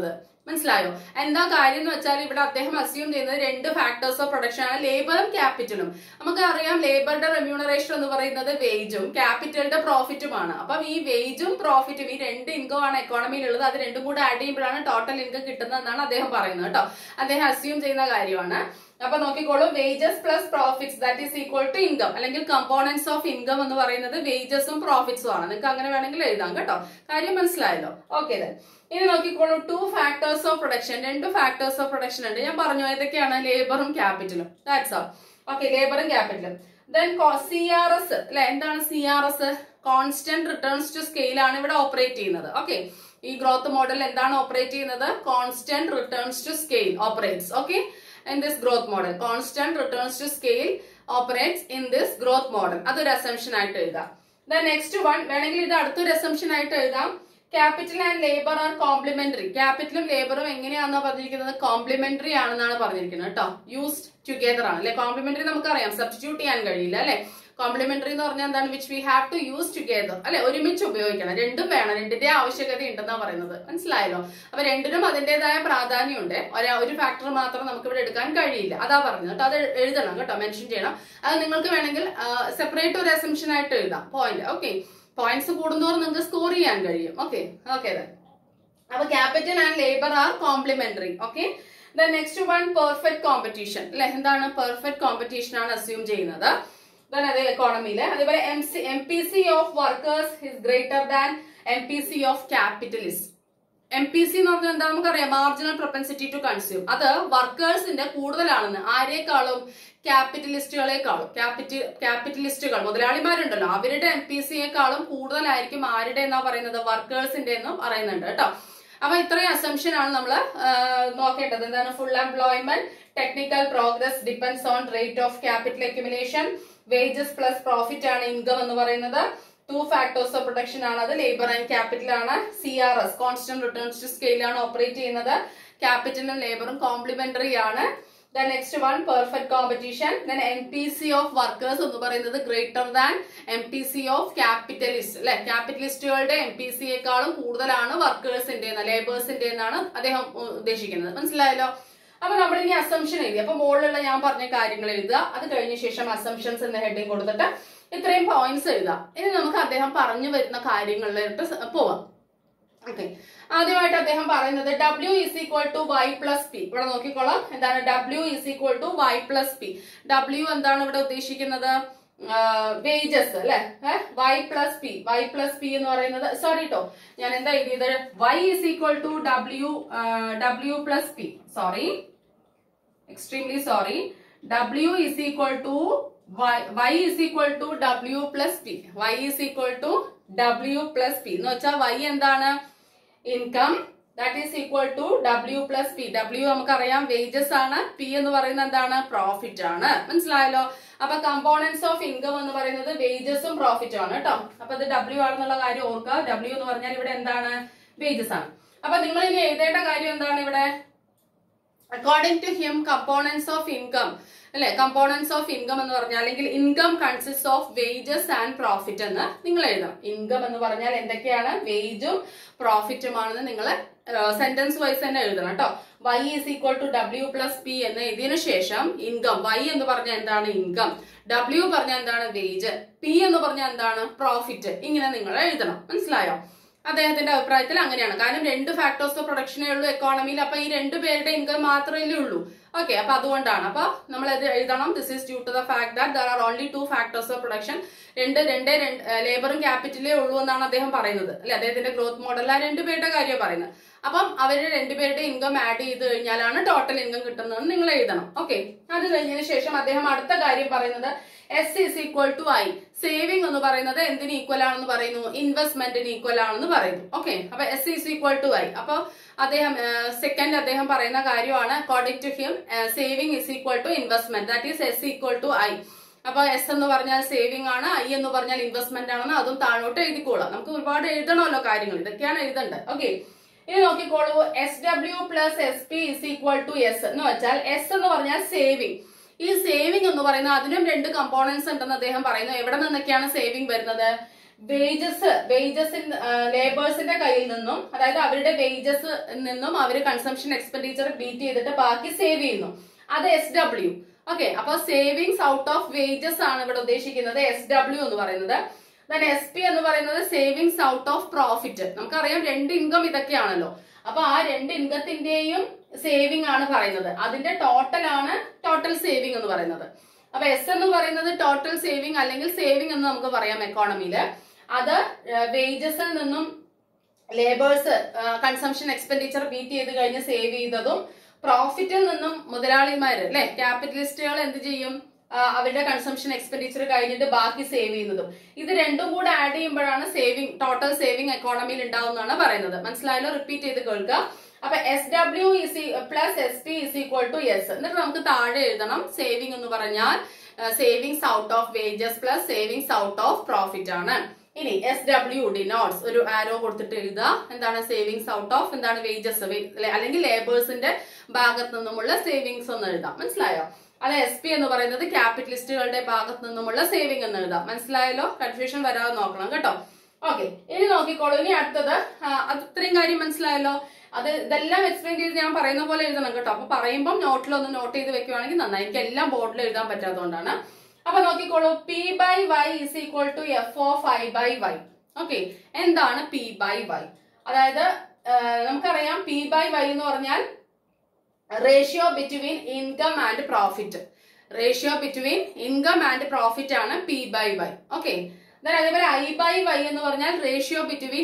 മനസ്സിലായോ? എന്താ കാര്യം എന്ന് വെച്ചാൽ ഇവിടെ അദ്ദേഹം അസ്യൂം ചെയ്യുന്നത് രണ്ട് ഫാക്ടേഴ്സ് ഓഫ് പ്രൊഡക്ഷൻ ആണ്, ലേബറും ക്യാപിറ്റലും. നമുക്ക് അറിയാം ലേബറുടെ റെമ്യൂണറേഷൻ എന്ന് പറയുന്നത് വേജും ക്യാപിറ്റലിന്റെ പ്രോഫിറ്റുമാണ്. അപ്പം ഈ വേജും പ്രോഫിറ്റും ഈ രണ്ട് ഇൻകം ആണ് എക്കോണമിയിലുള്ളത്. അത് രണ്ടും കൂടെ ആഡ് ചെയ്യുമ്പോഴാണ് ടോട്ടൽ ഇൻകം കിട്ടുന്നതെന്നാണ് അദ്ദേഹം പറയുന്നത് കേട്ടോ. അദ്ദേഹം അസ്യൂം ചെയ്യുന്ന കാര്യമാണ്. അപ്പൊ നോക്കിക്കോളൂ, wages plus profits that is equal to income, അല്ലെങ്കിൽ കമ്പോണൻസ് ഓഫ് ഇൻകം എന്ന് പറയുന്നത് വേജസും പ്രോഫിറ്റ്സും ആണ്. നിങ്ങൾക്ക് അങ്ങനെ വേണമെങ്കിൽ എഴുതാം കേട്ടോ. കാര്യം മനസ്സിലായല്ലോ? ഓക്കെ. ഇനി നോക്കിക്കോളൂ, ടു ഫാക്ടേഴ്സ് ഓഫ് പ്രൊഡക്ഷൻ, രണ്ട് ഫാക്ടേഴ്സ് ഓഫ് പ്രൊഡക്ഷൻ ഉണ്ട്. ഞാൻ പറഞ്ഞു ഏതൊക്കെയാണ്? ലേബറും ക്യാപിറ്റലും. That's all. ഓക്കെ, ലേബറും ക്യാപിറ്റലും. ദെൻ CRS അല്ലെ, എന്താണ് CRS? Constant returns to scale ആണ് ഇവിടെ ഓപ്പറേറ്റ് ചെയ്യുന്നത്. ഓക്കെ, ഈ ഗ്രോത്ത് മോഡൽ എന്താണ് ഓപ്പറേറ്റ് ചെയ്യുന്നത്? Constant returns to scale operates. Okay, in this growth model, constant returns to scale operates in this growth model. അതൊരു assumption ആയിട്ട് എഴുതാം. The next one വേണമെങ്കിൽ ഇത് അടുത്തൊരു അസംഷൻ ആയിട്ട് എഴുതാം. Capital and labour are complementary. ക്യാപിറ്റലും ലേബറും എങ്ങനെയാണെന്നാണ് പറഞ്ഞിരിക്കുന്നത്? കോംപ്ലിമെന്ററി ആണെന്നാണ് പറഞ്ഞിരിക്കുന്നത് കേട്ടോ. യൂസ്ഡ് ടുഗെദർ ആണ് അല്ലെ. കോംപ്ലിമെന്ററി നമുക്കറിയാം, സബ്സ്റ്റിറ്റ്യൂട്ട് ചെയ്യാൻ കഴിയില്ല അല്ലെ. കോംപ്ലിമെന്ററി എന്ന് പറഞ്ഞാൽ എന്താണ്? Which we have to use together അല്ലെ, ഒരുമിച്ച് ഉപയോഗിക്കണം. രണ്ടും വേണം, രണ്ടിന്റെ ആവശ്യകത ഉണ്ടെന്നാ പറയുന്നത്. മനസ്സിലായല്ലോ? അപ്പൊ രണ്ടിനും അതിന്റേതായ പ്രാധാന്യമുണ്ട്. ഒരു ഫാക്ടർ മാത്രം നമുക്ക് ഇവിടെ എടുക്കാൻ കഴിയില്ല, അതാ പറഞ്ഞത് കേട്ടോ. അത് എഴുതണം കേട്ടോ, മെൻഷൻ ചെയ്യണം. അത് നിങ്ങൾക്ക് വേണമെങ്കിൽ സെപ്പറേറ്റ് ഒരു അസംഷൻ ആയിട്ട് എഴുതാം. പോയിന്റ്. ഓക്കെ, പോയിന്റ്സ് കൂടുന്നതോറും നിങ്ങൾക്ക് സ്കോർ ചെയ്യാൻ കഴിയും. Okay okay. അപ്പൊ capital and labour are complementary. Okay. Then next one perfect competition അല്ലെ. എന്താണ്? പെർഫെക്റ്റ് കോമ്പറ്റീഷൻ ആണ് അസ്യൂം ചെയ്യുന്നത്. അതേ എക്കോണമിയില്. അതേപോലെ MPC of workers is greater than MPC of capitalist. MPC എന്ന് പറഞ്ഞാൽ എന്താ? നമുക്കറിയാം, മാർജിനൽ പ്രൊപ്പൻസിറ്റി ടു കൺസ്യൂം. അത് വർക്കേഴ്സിന്റെ കൂടുതലാണെന്ന്. ആരെക്കാളും? ക്യാപിറ്റലിസ്റ്റുകളെക്കാളും. ക്യാപിറ്റലിസ്റ്റുകൾ മുതലാളിമാരുണ്ടല്ലോ, അവരുടെ MPCയെക്കാളും കൂടുതലായിരിക്കും ആരുടെ എന്നാ പറയുന്നത്? വർക്കേഴ്സിന്റെ എന്നും പറയുന്നുണ്ട് കേട്ടോ. അപ്പൊ ഇത്രയും അസംഷൻ ആണ് നമ്മൾ നോക്കേണ്ടത്. എന്താണ്? Full employment, technical progress depends on rate of capital accumulation, wages plus profit ആണ് ഇൻകം എന്ന് പറയുന്നത്. ടു ഫാക്ടേഴ്സ് ഓഫ് പ്രൊഡക്ഷൻ ആണ്, അത് ലേബർ ആൻഡ് ക്യാപിറ്റൽ ആണ്. CRS constant returns to scale ആണ് ഓപ്പറേറ്റ് ചെയ്യുന്നത്. ക്യാപിറ്റലും ലേബറും കോംപ്ലിമെന്ററി ആണ്. Then next one perfect competition. Then MPC of workers എന്ന് പറയുന്നത് greater than MPC of capitalist അല്ലെ. ക്യാപിറ്റലിസ്റ്റുകളുടെ MPCയെക്കാളും കൂടുതലാണ് വർക്കേഴ്സിന്റെ, ലേബേഴ്സിന്റെ എന്നാണ് അദ്ദേഹം ഉദ്ദേശിക്കുന്നത്. മനസ്സിലായല്ലോ? അപ്പൊ നമ്മൾ ഇനി അസംഷൻ എഴുതി. അപ്പൊ മുകളിലുള്ള ഞാൻ പറഞ്ഞ കാര്യങ്ങൾ എഴുതുക. അത് കഴിഞ്ഞ ശേഷം അസംഷൻസ് എന്ന ഹെഡിങ് കൊടുത്തിട്ട് ഇത്രയും പോയിന്റ്സ് എഴുതാം. ഇനി നമുക്ക് അദ്ദേഹം പറഞ്ഞു വരുന്ന കാര്യങ്ങളിലേക്ക് പോവാം. ഓക്കെ, ആദ്യമായിട്ട് അദ്ദേഹം പറയുന്നത് W is equal to Y plus P. ഇവിടെ നോക്കിക്കോളാം, എന്താണ്? W is equal to Y plus P. W എന്താണ് ഇവിടെ ഉദ്ദേശിക്കുന്നത്? വേജസ് അല്ലെ. Y plus P. Y plus P എന്ന് പറയുന്നത്, സോറി കേട്ടോ, ഞാൻ എന്താ എഴുതിയത്? Y is equal to W plus P. Sorry, extremely sorry. W is equal to Y is equal to W plus P. Y is equal to W plus P എന്ന് വെച്ചാൽ Y എന്താണ്? Income. That is equal to W plus P. W നമുക്കറിയാം wages ആണ്. P എന്ന് പറയുന്നത് എന്താണ്? Profit ആണ്. മനസ്സിലായല്ലോ? അപ്പൊ കമ്പോണൻസ് ഓഫ് ഇൻകം എന്ന് പറയുന്നത് വേജസും പ്രോഫിറ്റും ആണ് കേട്ടോ. അപ്പൊ ഇത് W ആണെന്നുള്ള കാര്യം ഓർക്കുക. W എന്ന് പറഞ്ഞാൽ ഇവിടെ എന്താണ്? വേജസ് ആണ്. അപ്പൊ നിങ്ങൾ ഇനി എഴുതേണ്ട കാര്യം എന്താണ് ഇവിടെ? According to him components of income അല്ലെ. കമ്പോണൻസ് ഓഫ് ഇൻകം എന്ന് പറഞ്ഞാൽ, അല്ലെങ്കിൽ income consist of wages and profit എന്ന് നിങ്ങൾ എഴുതണം. ഇൻകം എന്ന് പറഞ്ഞാൽ എന്തൊക്കെയാണ്? വേജും പ്രോഫിറ്റുമാണെന്ന് നിങ്ങൾ സെന്റൻസ് വൈസ് തന്നെ എഴുതണം കേട്ടോ. Y is equal to W plus P എന്ന് എഴുതിയതിനു ശേഷം ഇൻകം, Y എന്ന് പറഞ്ഞാൽ എന്താണ്? ഇൻകം. W പറഞ്ഞാൽ എന്താണ്? വേജ്. P എന്ന് പറഞ്ഞാൽ എന്താണ്? പ്രോഫിറ്റ്. ഇങ്ങനെ നിങ്ങൾ എഴുതണം. മനസ്സിലായോ? അദ്ദേഹത്തിന്റെ അഭിപ്രായത്തിൽ അങ്ങനെയാണ്. കാരണം രണ്ട് ഫാക്ടേഴ്സ് ഓഫ് പ്രൊഡക്ഷനേ ഉള്ളൂ എക്കോണമിയിൽ. അപ്പൊ ഈ രണ്ടുപേരുടെ ഇൻകം മാത്രമേ ഉള്ളൂ. ഓക്കെ, അപ്പൊ അതുകൊണ്ടാണ്. അപ്പൊ നമ്മൾ ഇത് എഴുതണം. This is due to the fact that there are only two factors of production. ലേബറും ക്യാപിറ്റലേ ഉള്ളൂ എന്നാണ് അദ്ദേഹം പറയുന്നത് അല്ലെ. അദ്ദേഹത്തിന്റെ ഗ്രോത്ത് മോഡലിൽ ആ രണ്ടുപേരുടെ കാര്യം പറയുന്നത്. അപ്പം അവരുടെ രണ്ടുപേരുടെ ഇൻകം ആഡ് ചെയ്ത് കഴിഞ്ഞാലാണ് ടോട്ടൽ ഇൻകം കിട്ടുന്നതെന്ന് നിങ്ങൾ എഴുതണം. ഓക്കെ, അത് കഴിഞ്ഞതിന് ശേഷം അദ്ദേഹം അടുത്ത കാര്യം പറയുന്നത് S is equal to I. Saving എന്ന് പറയുന്നത് എന്തിന് ഈക്വൽ ആണെന്ന് പറയുന്നു? ഇൻവെസ്റ്റ്മെന്റിന് ഈക്വൽ ആണെന്ന് പറയുന്നു. ഓക്കെ, അപ്പൊ S is equal to I. അപ്പൊ സെക്കൻഡ് അദ്ദേഹം പറയുന്ന കാര്യമാണ് according to him saving is equal to investment. That is S equal to I. അപ്പൊ എസ് എന്ന് പറഞ്ഞാൽ സേവിംഗ് ആണ്, ഐ എന്ന് പറഞ്ഞാൽ ഇൻവെസ്റ്റ്മെന്റ് ആണെന്ന് അതും താഴോട്ട് എഴുതിക്കോളാം. നമുക്ക് ഒരുപാട് എഴുതണമല്ലോ കാര്യങ്ങൾ, ഇതൊക്കെയാണ് എഴുതേണ്ടത്. ഓക്കെ, ഇനി നോക്കിക്കോളൂ. SW plus SP is equal to S എന്ന് വെച്ചാൽ S എന്ന് പറഞ്ഞാൽ സേവിംഗ്. ഈ സേവിംഗ് എന്ന് പറയുന്നത് അതിനും രണ്ട് കമ്പോണൻസ് ഉണ്ടെന്ന് അദ്ദേഹം പറയുന്നു. എവിടെ നിന്നൊക്കെയാണ് സേവിംഗ് വരുന്നത്? വേജസ് ലേബേഴ്സിന്റെ കയ്യിൽ നിന്നും, അതായത് അവരുടെ വേജസ് നിന്നും അവര് കൺസംഷൻ എക്സ്പെൻഡിച്ചർ ബീറ്റ് ചെയ്തിട്ട് ബാക്കി സേവ് ചെയ്യുന്നു. അത് SW. ഓക്കെ, അപ്പൊ സേവിങ്സ് ഔട്ട് ഓഫ് വേജസ് ആണ് ഇവിടെ ഉദ്ദേശിക്കുന്നത് SW എന്ന് പറയുന്നത്. SP എന്ന് പറയുന്നത് സേവിങ്സ് ഔട്ട് ഓഫ് പ്രോഫിറ്റ്. നമുക്കറിയാം 2 ഇൻകം ഇതൊക്കെയാണല്ലോ. അപ്പൊ ആ 2 ഇൻകത്തിന്റെയും സേവിംഗ് ആണ് പറയുന്നത്. അതിന്റെ ടോട്ടൽ ആണ് ടോട്ടൽ സേവിംഗ് എന്ന് പറയുന്നത്. അപ്പൊ S എന്ന് പറയുന്നത് ടോട്ടൽ സേവിംഗ് അല്ലെങ്കിൽ സേവിംഗ് എന്ന് നമുക്ക് പറയാം എക്കോണമിയില്. അത് വേജസിൽ നിന്നും ലേബേഴ്സ് കൺസംഷൻ എക്സ്പെൻഡിച്ചർ ബീറ്റ് ചെയ്ത് കഴിഞ്ഞ് സേവ് ചെയ്തതും, പ്രോഫിറ്റിൽ നിന്നും മുതലാളിമാര് അല്ലെ ക്യാപിറ്റലിസ്റ്റുകൾ എന്ത് ചെയ്യും, അവരുടെ കൺസംഷൻ എക്സ്പെൻഡിച്ചർ കഴിഞ്ഞിട്ട് ബാക്കി സേവ് ചെയ്യുന്നതും. ഇത് രണ്ടും കൂടെ ആഡ് ചെയ്യുമ്പോഴാണ് സേവിംഗ്, ടോട്ടൽ സേവിംഗ് എക്കോണമിയിൽ ഉണ്ടാവുന്നതാണ് പറയുന്നത്. മനസ്സിലായല്ലോ? റിപ്പീറ്റ് ചെയ്ത് കേൾക്കുക. അപ്പൊ SW plus SP is equal to S. എന്നിട്ട് നമുക്ക് താഴെ എഴുതണം സേവിംഗ് എന്ന് പറഞ്ഞാൽ savings out of wages plus savings out of profit ആണ്. ഇനി SW ഡിനോട്ട്സ് ഒരു ആരോ കൊടുത്തിട്ട് എഴുതുക. എന്താണ് സേവിങ്സ് ഔട്ട് ഓഫ്, എന്താണ് വേജസ് അല്ലെങ്കിൽ ലേബേഴ്സിന്റെ ഭാഗത്ത് നിന്നുമുള്ള സേവിങ്സ് എന്ന് എഴുതാം. മനസ്സിലായോ? അത് SP എന്ന് പറയുന്നത് ക്യാപിറ്റലിസ്റ്റുകളുടെ ഭാഗത്ത് നിന്നുമുള്ള സേവിംഗ് എന്ന് എഴുതാം. മനസ്സിലായല്ലോ? കൺഫ്യൂഷൻ വരാതെ നോക്കണം കേട്ടോ. ഓക്കെ, ഇനി നോക്കിക്കോളൂ. ഇനി അടുത്തത്, അത് ഇത്രയും കാര്യം മനസ്സിലായല്ലോ. ഇതെല്ലാം എക്സ്പ്ലെയിൻ ചെയ്ത് ഞാൻ പറയുന്ന പോലെ എഴുതണം കേട്ടോ. അപ്പൊ പറയുമ്പോൾ നോട്ടിലൊന്ന് നോട്ട് ചെയ്ത് വെക്കുവാണെങ്കിൽ നന്നായി. എനിക്ക് എല്ലാം ബോർഡിൽ എഴുതാൻ പറ്റാത്തതുകൊണ്ടാണ്. അപ്പൊ നോക്കിക്കോളൂ, P/Y is equal to F of I/Y. Okay, എന്താണ് P/Y? അതായത് നമുക്കറിയാം P/Y എന്ന് പറഞ്ഞാൽ ratio between income and profit. Ratio between income and profit ആണ് P/Y. ഓക്കെ, അതേപോലെ I/Y എന്ന് പറഞ്ഞാൽ ratio between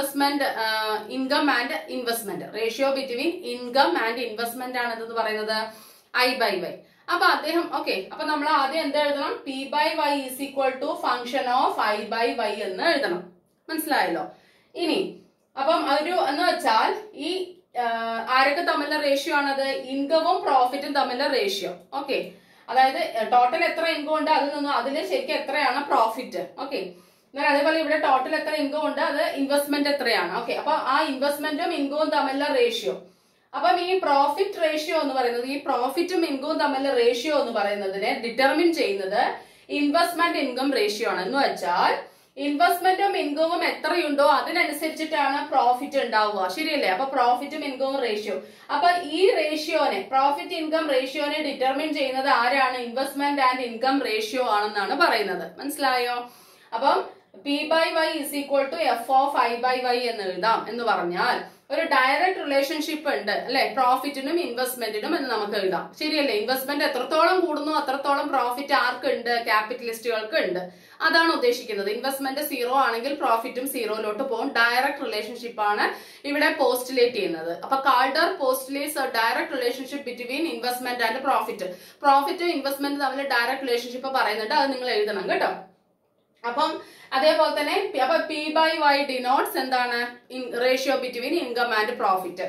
income and investment. Ratio between income and investment ആണ് എന്ന് പറയുന്നത് I/Y. അപ്പൊ അദ്ദേഹം അപ്പൊ നമ്മൾ ആദ്യം എന്താ എഴുതണം? P/Y is equal to function of I/Y എന്ന് എഴുതണം. മനസ്സിലായല്ലോ? ഇനി അപ്പം എന്ന് വെച്ചാൽ ഈ ആരൊക്കെ തമ്മിലുള്ള റേഷ്യോ ആണത്? ഇൻകവും പ്രോഫിറ്റും തമ്മിലുള്ള റേഷ്യോ. ഓക്കെ, അതായത് ടോട്ടൽ എത്ര ഇൻകം ഉണ്ട് അതിൽ ശരിക്കും എത്രയാണ് പ്രോഫിറ്റ്. ഓക്കെ, എന്നാൽ അതേപോലെ ഇവിടെ ടോട്ടൽ എത്ര ഇൻകം ഉണ്ട്, അത് ഇൻവെസ്റ്റ്മെന്റ് എത്രയാണ്. ഓക്കെ, അപ്പൊ ആ ഇൻവെസ്റ്റ്മെന്റും ഇൻകവും തമ്മിലുള്ള റേഷ്യോ. അപ്പം ഈ പ്രോഫിറ്റ് റേഷ്യോ എന്ന് പറയുന്നത്, ഈ പ്രോഫിറ്റും ഇൻകവും തമ്മിലുള്ള റേഷ്യോ എന്ന് പറയുന്നതിനെ ഡിറ്റർമിൻ ചെയ്യുന്നത് ഇൻവെസ്റ്റ്മെന്റ് ഇൻകം റേഷ്യോ ആണ്. എന്ന് വെച്ചാൽ ഇൻവെസ്റ്റ്മെന്റും ഇൻകവും എത്രയുണ്ടോ അതിനനുസരിച്ചിട്ടാണ് പ്രോഫിറ്റ് ഉണ്ടാവുക. ശരിയല്ലേ? അപ്പൊ പ്രോഫിറ്റും ഇൻകവും റേഷ്യോ. അപ്പൊ ഈ റേഷ്യോനെ, പ്രോഫിറ്റ് ഇൻകം റേഷ്യോനെ ഡിറ്റർമിൻ ചെയ്യുന്നത് ആരാണ്? ഇൻവെസ്റ്റ്മെന്റ് ആൻഡ് ഇൻകം റേഷ്യോ ആണെന്നാണ് പറയുന്നത്. മനസ്സിലായോ? അപ്പം P/Y is equal to F of I/Y എന്ന് എഴുതാം. എന്ന് പറഞ്ഞാൽ ഒരു ഡയറക്റ്റ് റിലേഷൻഷിപ്പ് ഉണ്ട് അല്ലെ പ്രോഫിറ്റിനും ഇൻവെസ്റ്റ്മെന്റിനും എന്ന് നമുക്ക് എഴുതാം. ശരിയല്ലേ? ഇൻവെസ്റ്റ്മെന്റ് എത്രത്തോളം കൂടുന്നു അത്രത്തോളം പ്രോഫിറ്റ് ആർക്കുണ്ട്? ക്യാപിറ്റലിസ്റ്റുകൾക്ക് ഉണ്ട്. അതാണ് ഉദ്ദേശിക്കുന്നത്. ഇൻവെസ്റ്റ്മെന്റ് 0 ആണെങ്കിൽ പ്രോഫിറ്റും 0 പോകും. ഡയറക്റ്റ് റിലേഷൻഷിപ്പ് ആണ് ഇവിടെ പോസ്റ്റുലേറ്റ് ചെയ്യുന്നത്. അപ്പൊ Kaldor postulates direct relationship between investment and profit. പ്രോഫിറ്റും ഇൻവെസ്റ്റ്മെന്റ് തമ്മിൽ ഡയറക്റ്റ് റിലേഷൻഷിപ്പ് പറയുന്നുണ്ട്. അത് നിങ്ങൾ എഴുതണം കേട്ടോ. അപ്പം അതേപോലെ തന്നെ അപ്പൊ P/Y ഡിനോട്ട്സ് എന്താണ്? Ratio between income and profit.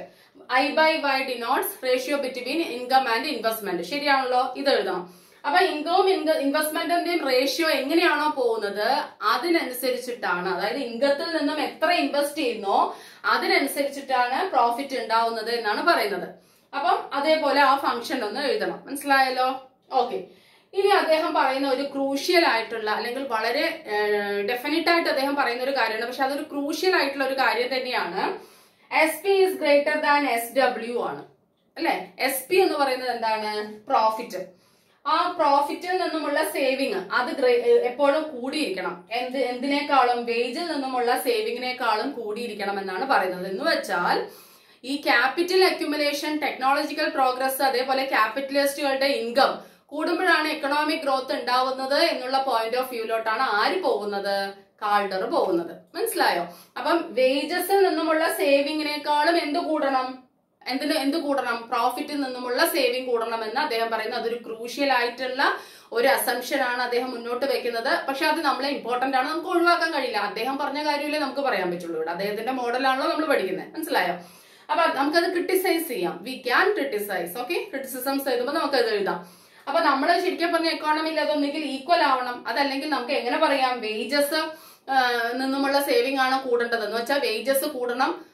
I/Y denotes ratio between income and investment. ശരിയാണല്ലോ? ഇത് എഴുതണം. അപ്പൊ ഇൻകവും ഇൻവെസ്റ്റ്മെന്റിന്റെയും റേഷ്യോ എങ്ങനെയാണോ പോകുന്നത് അതിനനുസരിച്ചിട്ടാണ്, അതായത് ഇൻകത്തിൽ നിന്നും എത്ര ഇൻവെസ്റ്റ് ചെയ്യുന്നോ അതിനനുസരിച്ചിട്ടാണ് പ്രോഫിറ്റ് ഉണ്ടാവുന്നത് എന്നാണ് പറയുന്നത്. അപ്പം അതേപോലെ ആ ഫംഗ്ഷൻ ഒന്ന് എഴുതണം. മനസ്സിലായല്ലോ? ഓക്കെ, ഇനി അദ്ദേഹം പറയുന്ന ഒരു ക്രൂഷ്യൽ ആയിട്ടുള്ള അല്ലെങ്കിൽ വളരെ ഡെഫിനറ്റ് ആയിട്ട് അദ്ദേഹം പറയുന്ന ഒരു കാര്യമാണ്. പക്ഷെ അതൊരു ക്രൂഷ്യൽ ആയിട്ടുള്ള ഒരു കാര്യം തന്നെയാണ്. SP is greater than SW ആണ് അല്ലെ? SP എന്ന് പറയുന്നത് എന്താണ്? പ്രോഫിറ്റ്. ആ പ്രോഫിറ്റിൽ നിന്നുമുള്ള സേവിങ് അത് എപ്പോഴും കൂടിയിരിക്കണം. എന്തിനേക്കാളും? വേജിൽ നിന്നുമുള്ള സേവിങ്ങിനേക്കാളും കൂടിയിരിക്കണം എന്നാണ് പറയുന്നത്. എന്ന് വെച്ചാൽ ഈ ക്യാപിറ്റൽ അക്യുമുലേഷൻ, ടെക്നോളജിക്കൽ പ്രോഗ്രസ്, അതേപോലെ ക്യാപിറ്റലിസ്റ്റുകളുടെ ഇൻകം കൂടുമ്പോഴാണ് എക്കണോമിക് ഗ്രോത്ത് ഉണ്ടാവുന്നത് എന്നുള്ള പോയിന്റ് ഓഫ് വ്യൂലോട്ടാണ് ആര് പോകുന്നത്? കാൾഡർ പോകുന്നത്. മനസ്സിലായോ? അപ്പം വേജസിൽ നിന്നുമുള്ള സേവിങ്ങിനേക്കാളും എന്ത് കൂടണം? എന്ത് കൂടണം? പ്രോഫിറ്റിൽ നിന്നുമുള്ള സേവിങ് കൂടണം എന്ന് അദ്ദേഹം പറയുന്നത്. അതൊരു ക്രൂഷ്യൽ ആയിട്ടുള്ള ഒരു അസംഷൻ ആണ് അദ്ദേഹം മുന്നോട്ട് വെക്കുന്നത്. പക്ഷെ അത് നമ്മളെ ഇമ്പോർട്ടന്റ് ആണ്, നമുക്ക് ഒഴിവാക്കാൻ കഴിയില്ല. അദ്ദേഹം പറഞ്ഞ കാര്യമല്ലേ നമുക്ക് പറയാൻ പറ്റുള്ളൂ. ഇവിടെ അദ്ദേഹത്തിന്റെ മോഡലാണല്ലോ നമ്മൾ പഠിക്കുന്നത്. മനസ്സിലായോ? അപ്പൊ നമുക്കത് ക്രിട്ടിസൈസ് ചെയ്യാം. We can criticise. Okay, criticisms എഴുതുമ്പോൾ നമുക്കത് എഴുതാം. അപ്പൊ നമ്മൾ ശരിക്കും പറഞ്ഞ എക്കോണമിയിൽ അതൊന്നെങ്കിൽ ഈക്വൽ ആവണം, അതല്ലെങ്കിൽ നമുക്ക് എങ്ങനെ പറയാം? വേജസ് നിന്നുമുള്ള സേവിംഗ് ആണ് കൂടേണ്ടത്. എന്ന് വെച്ചാൽ വേജസ് കൂടണം,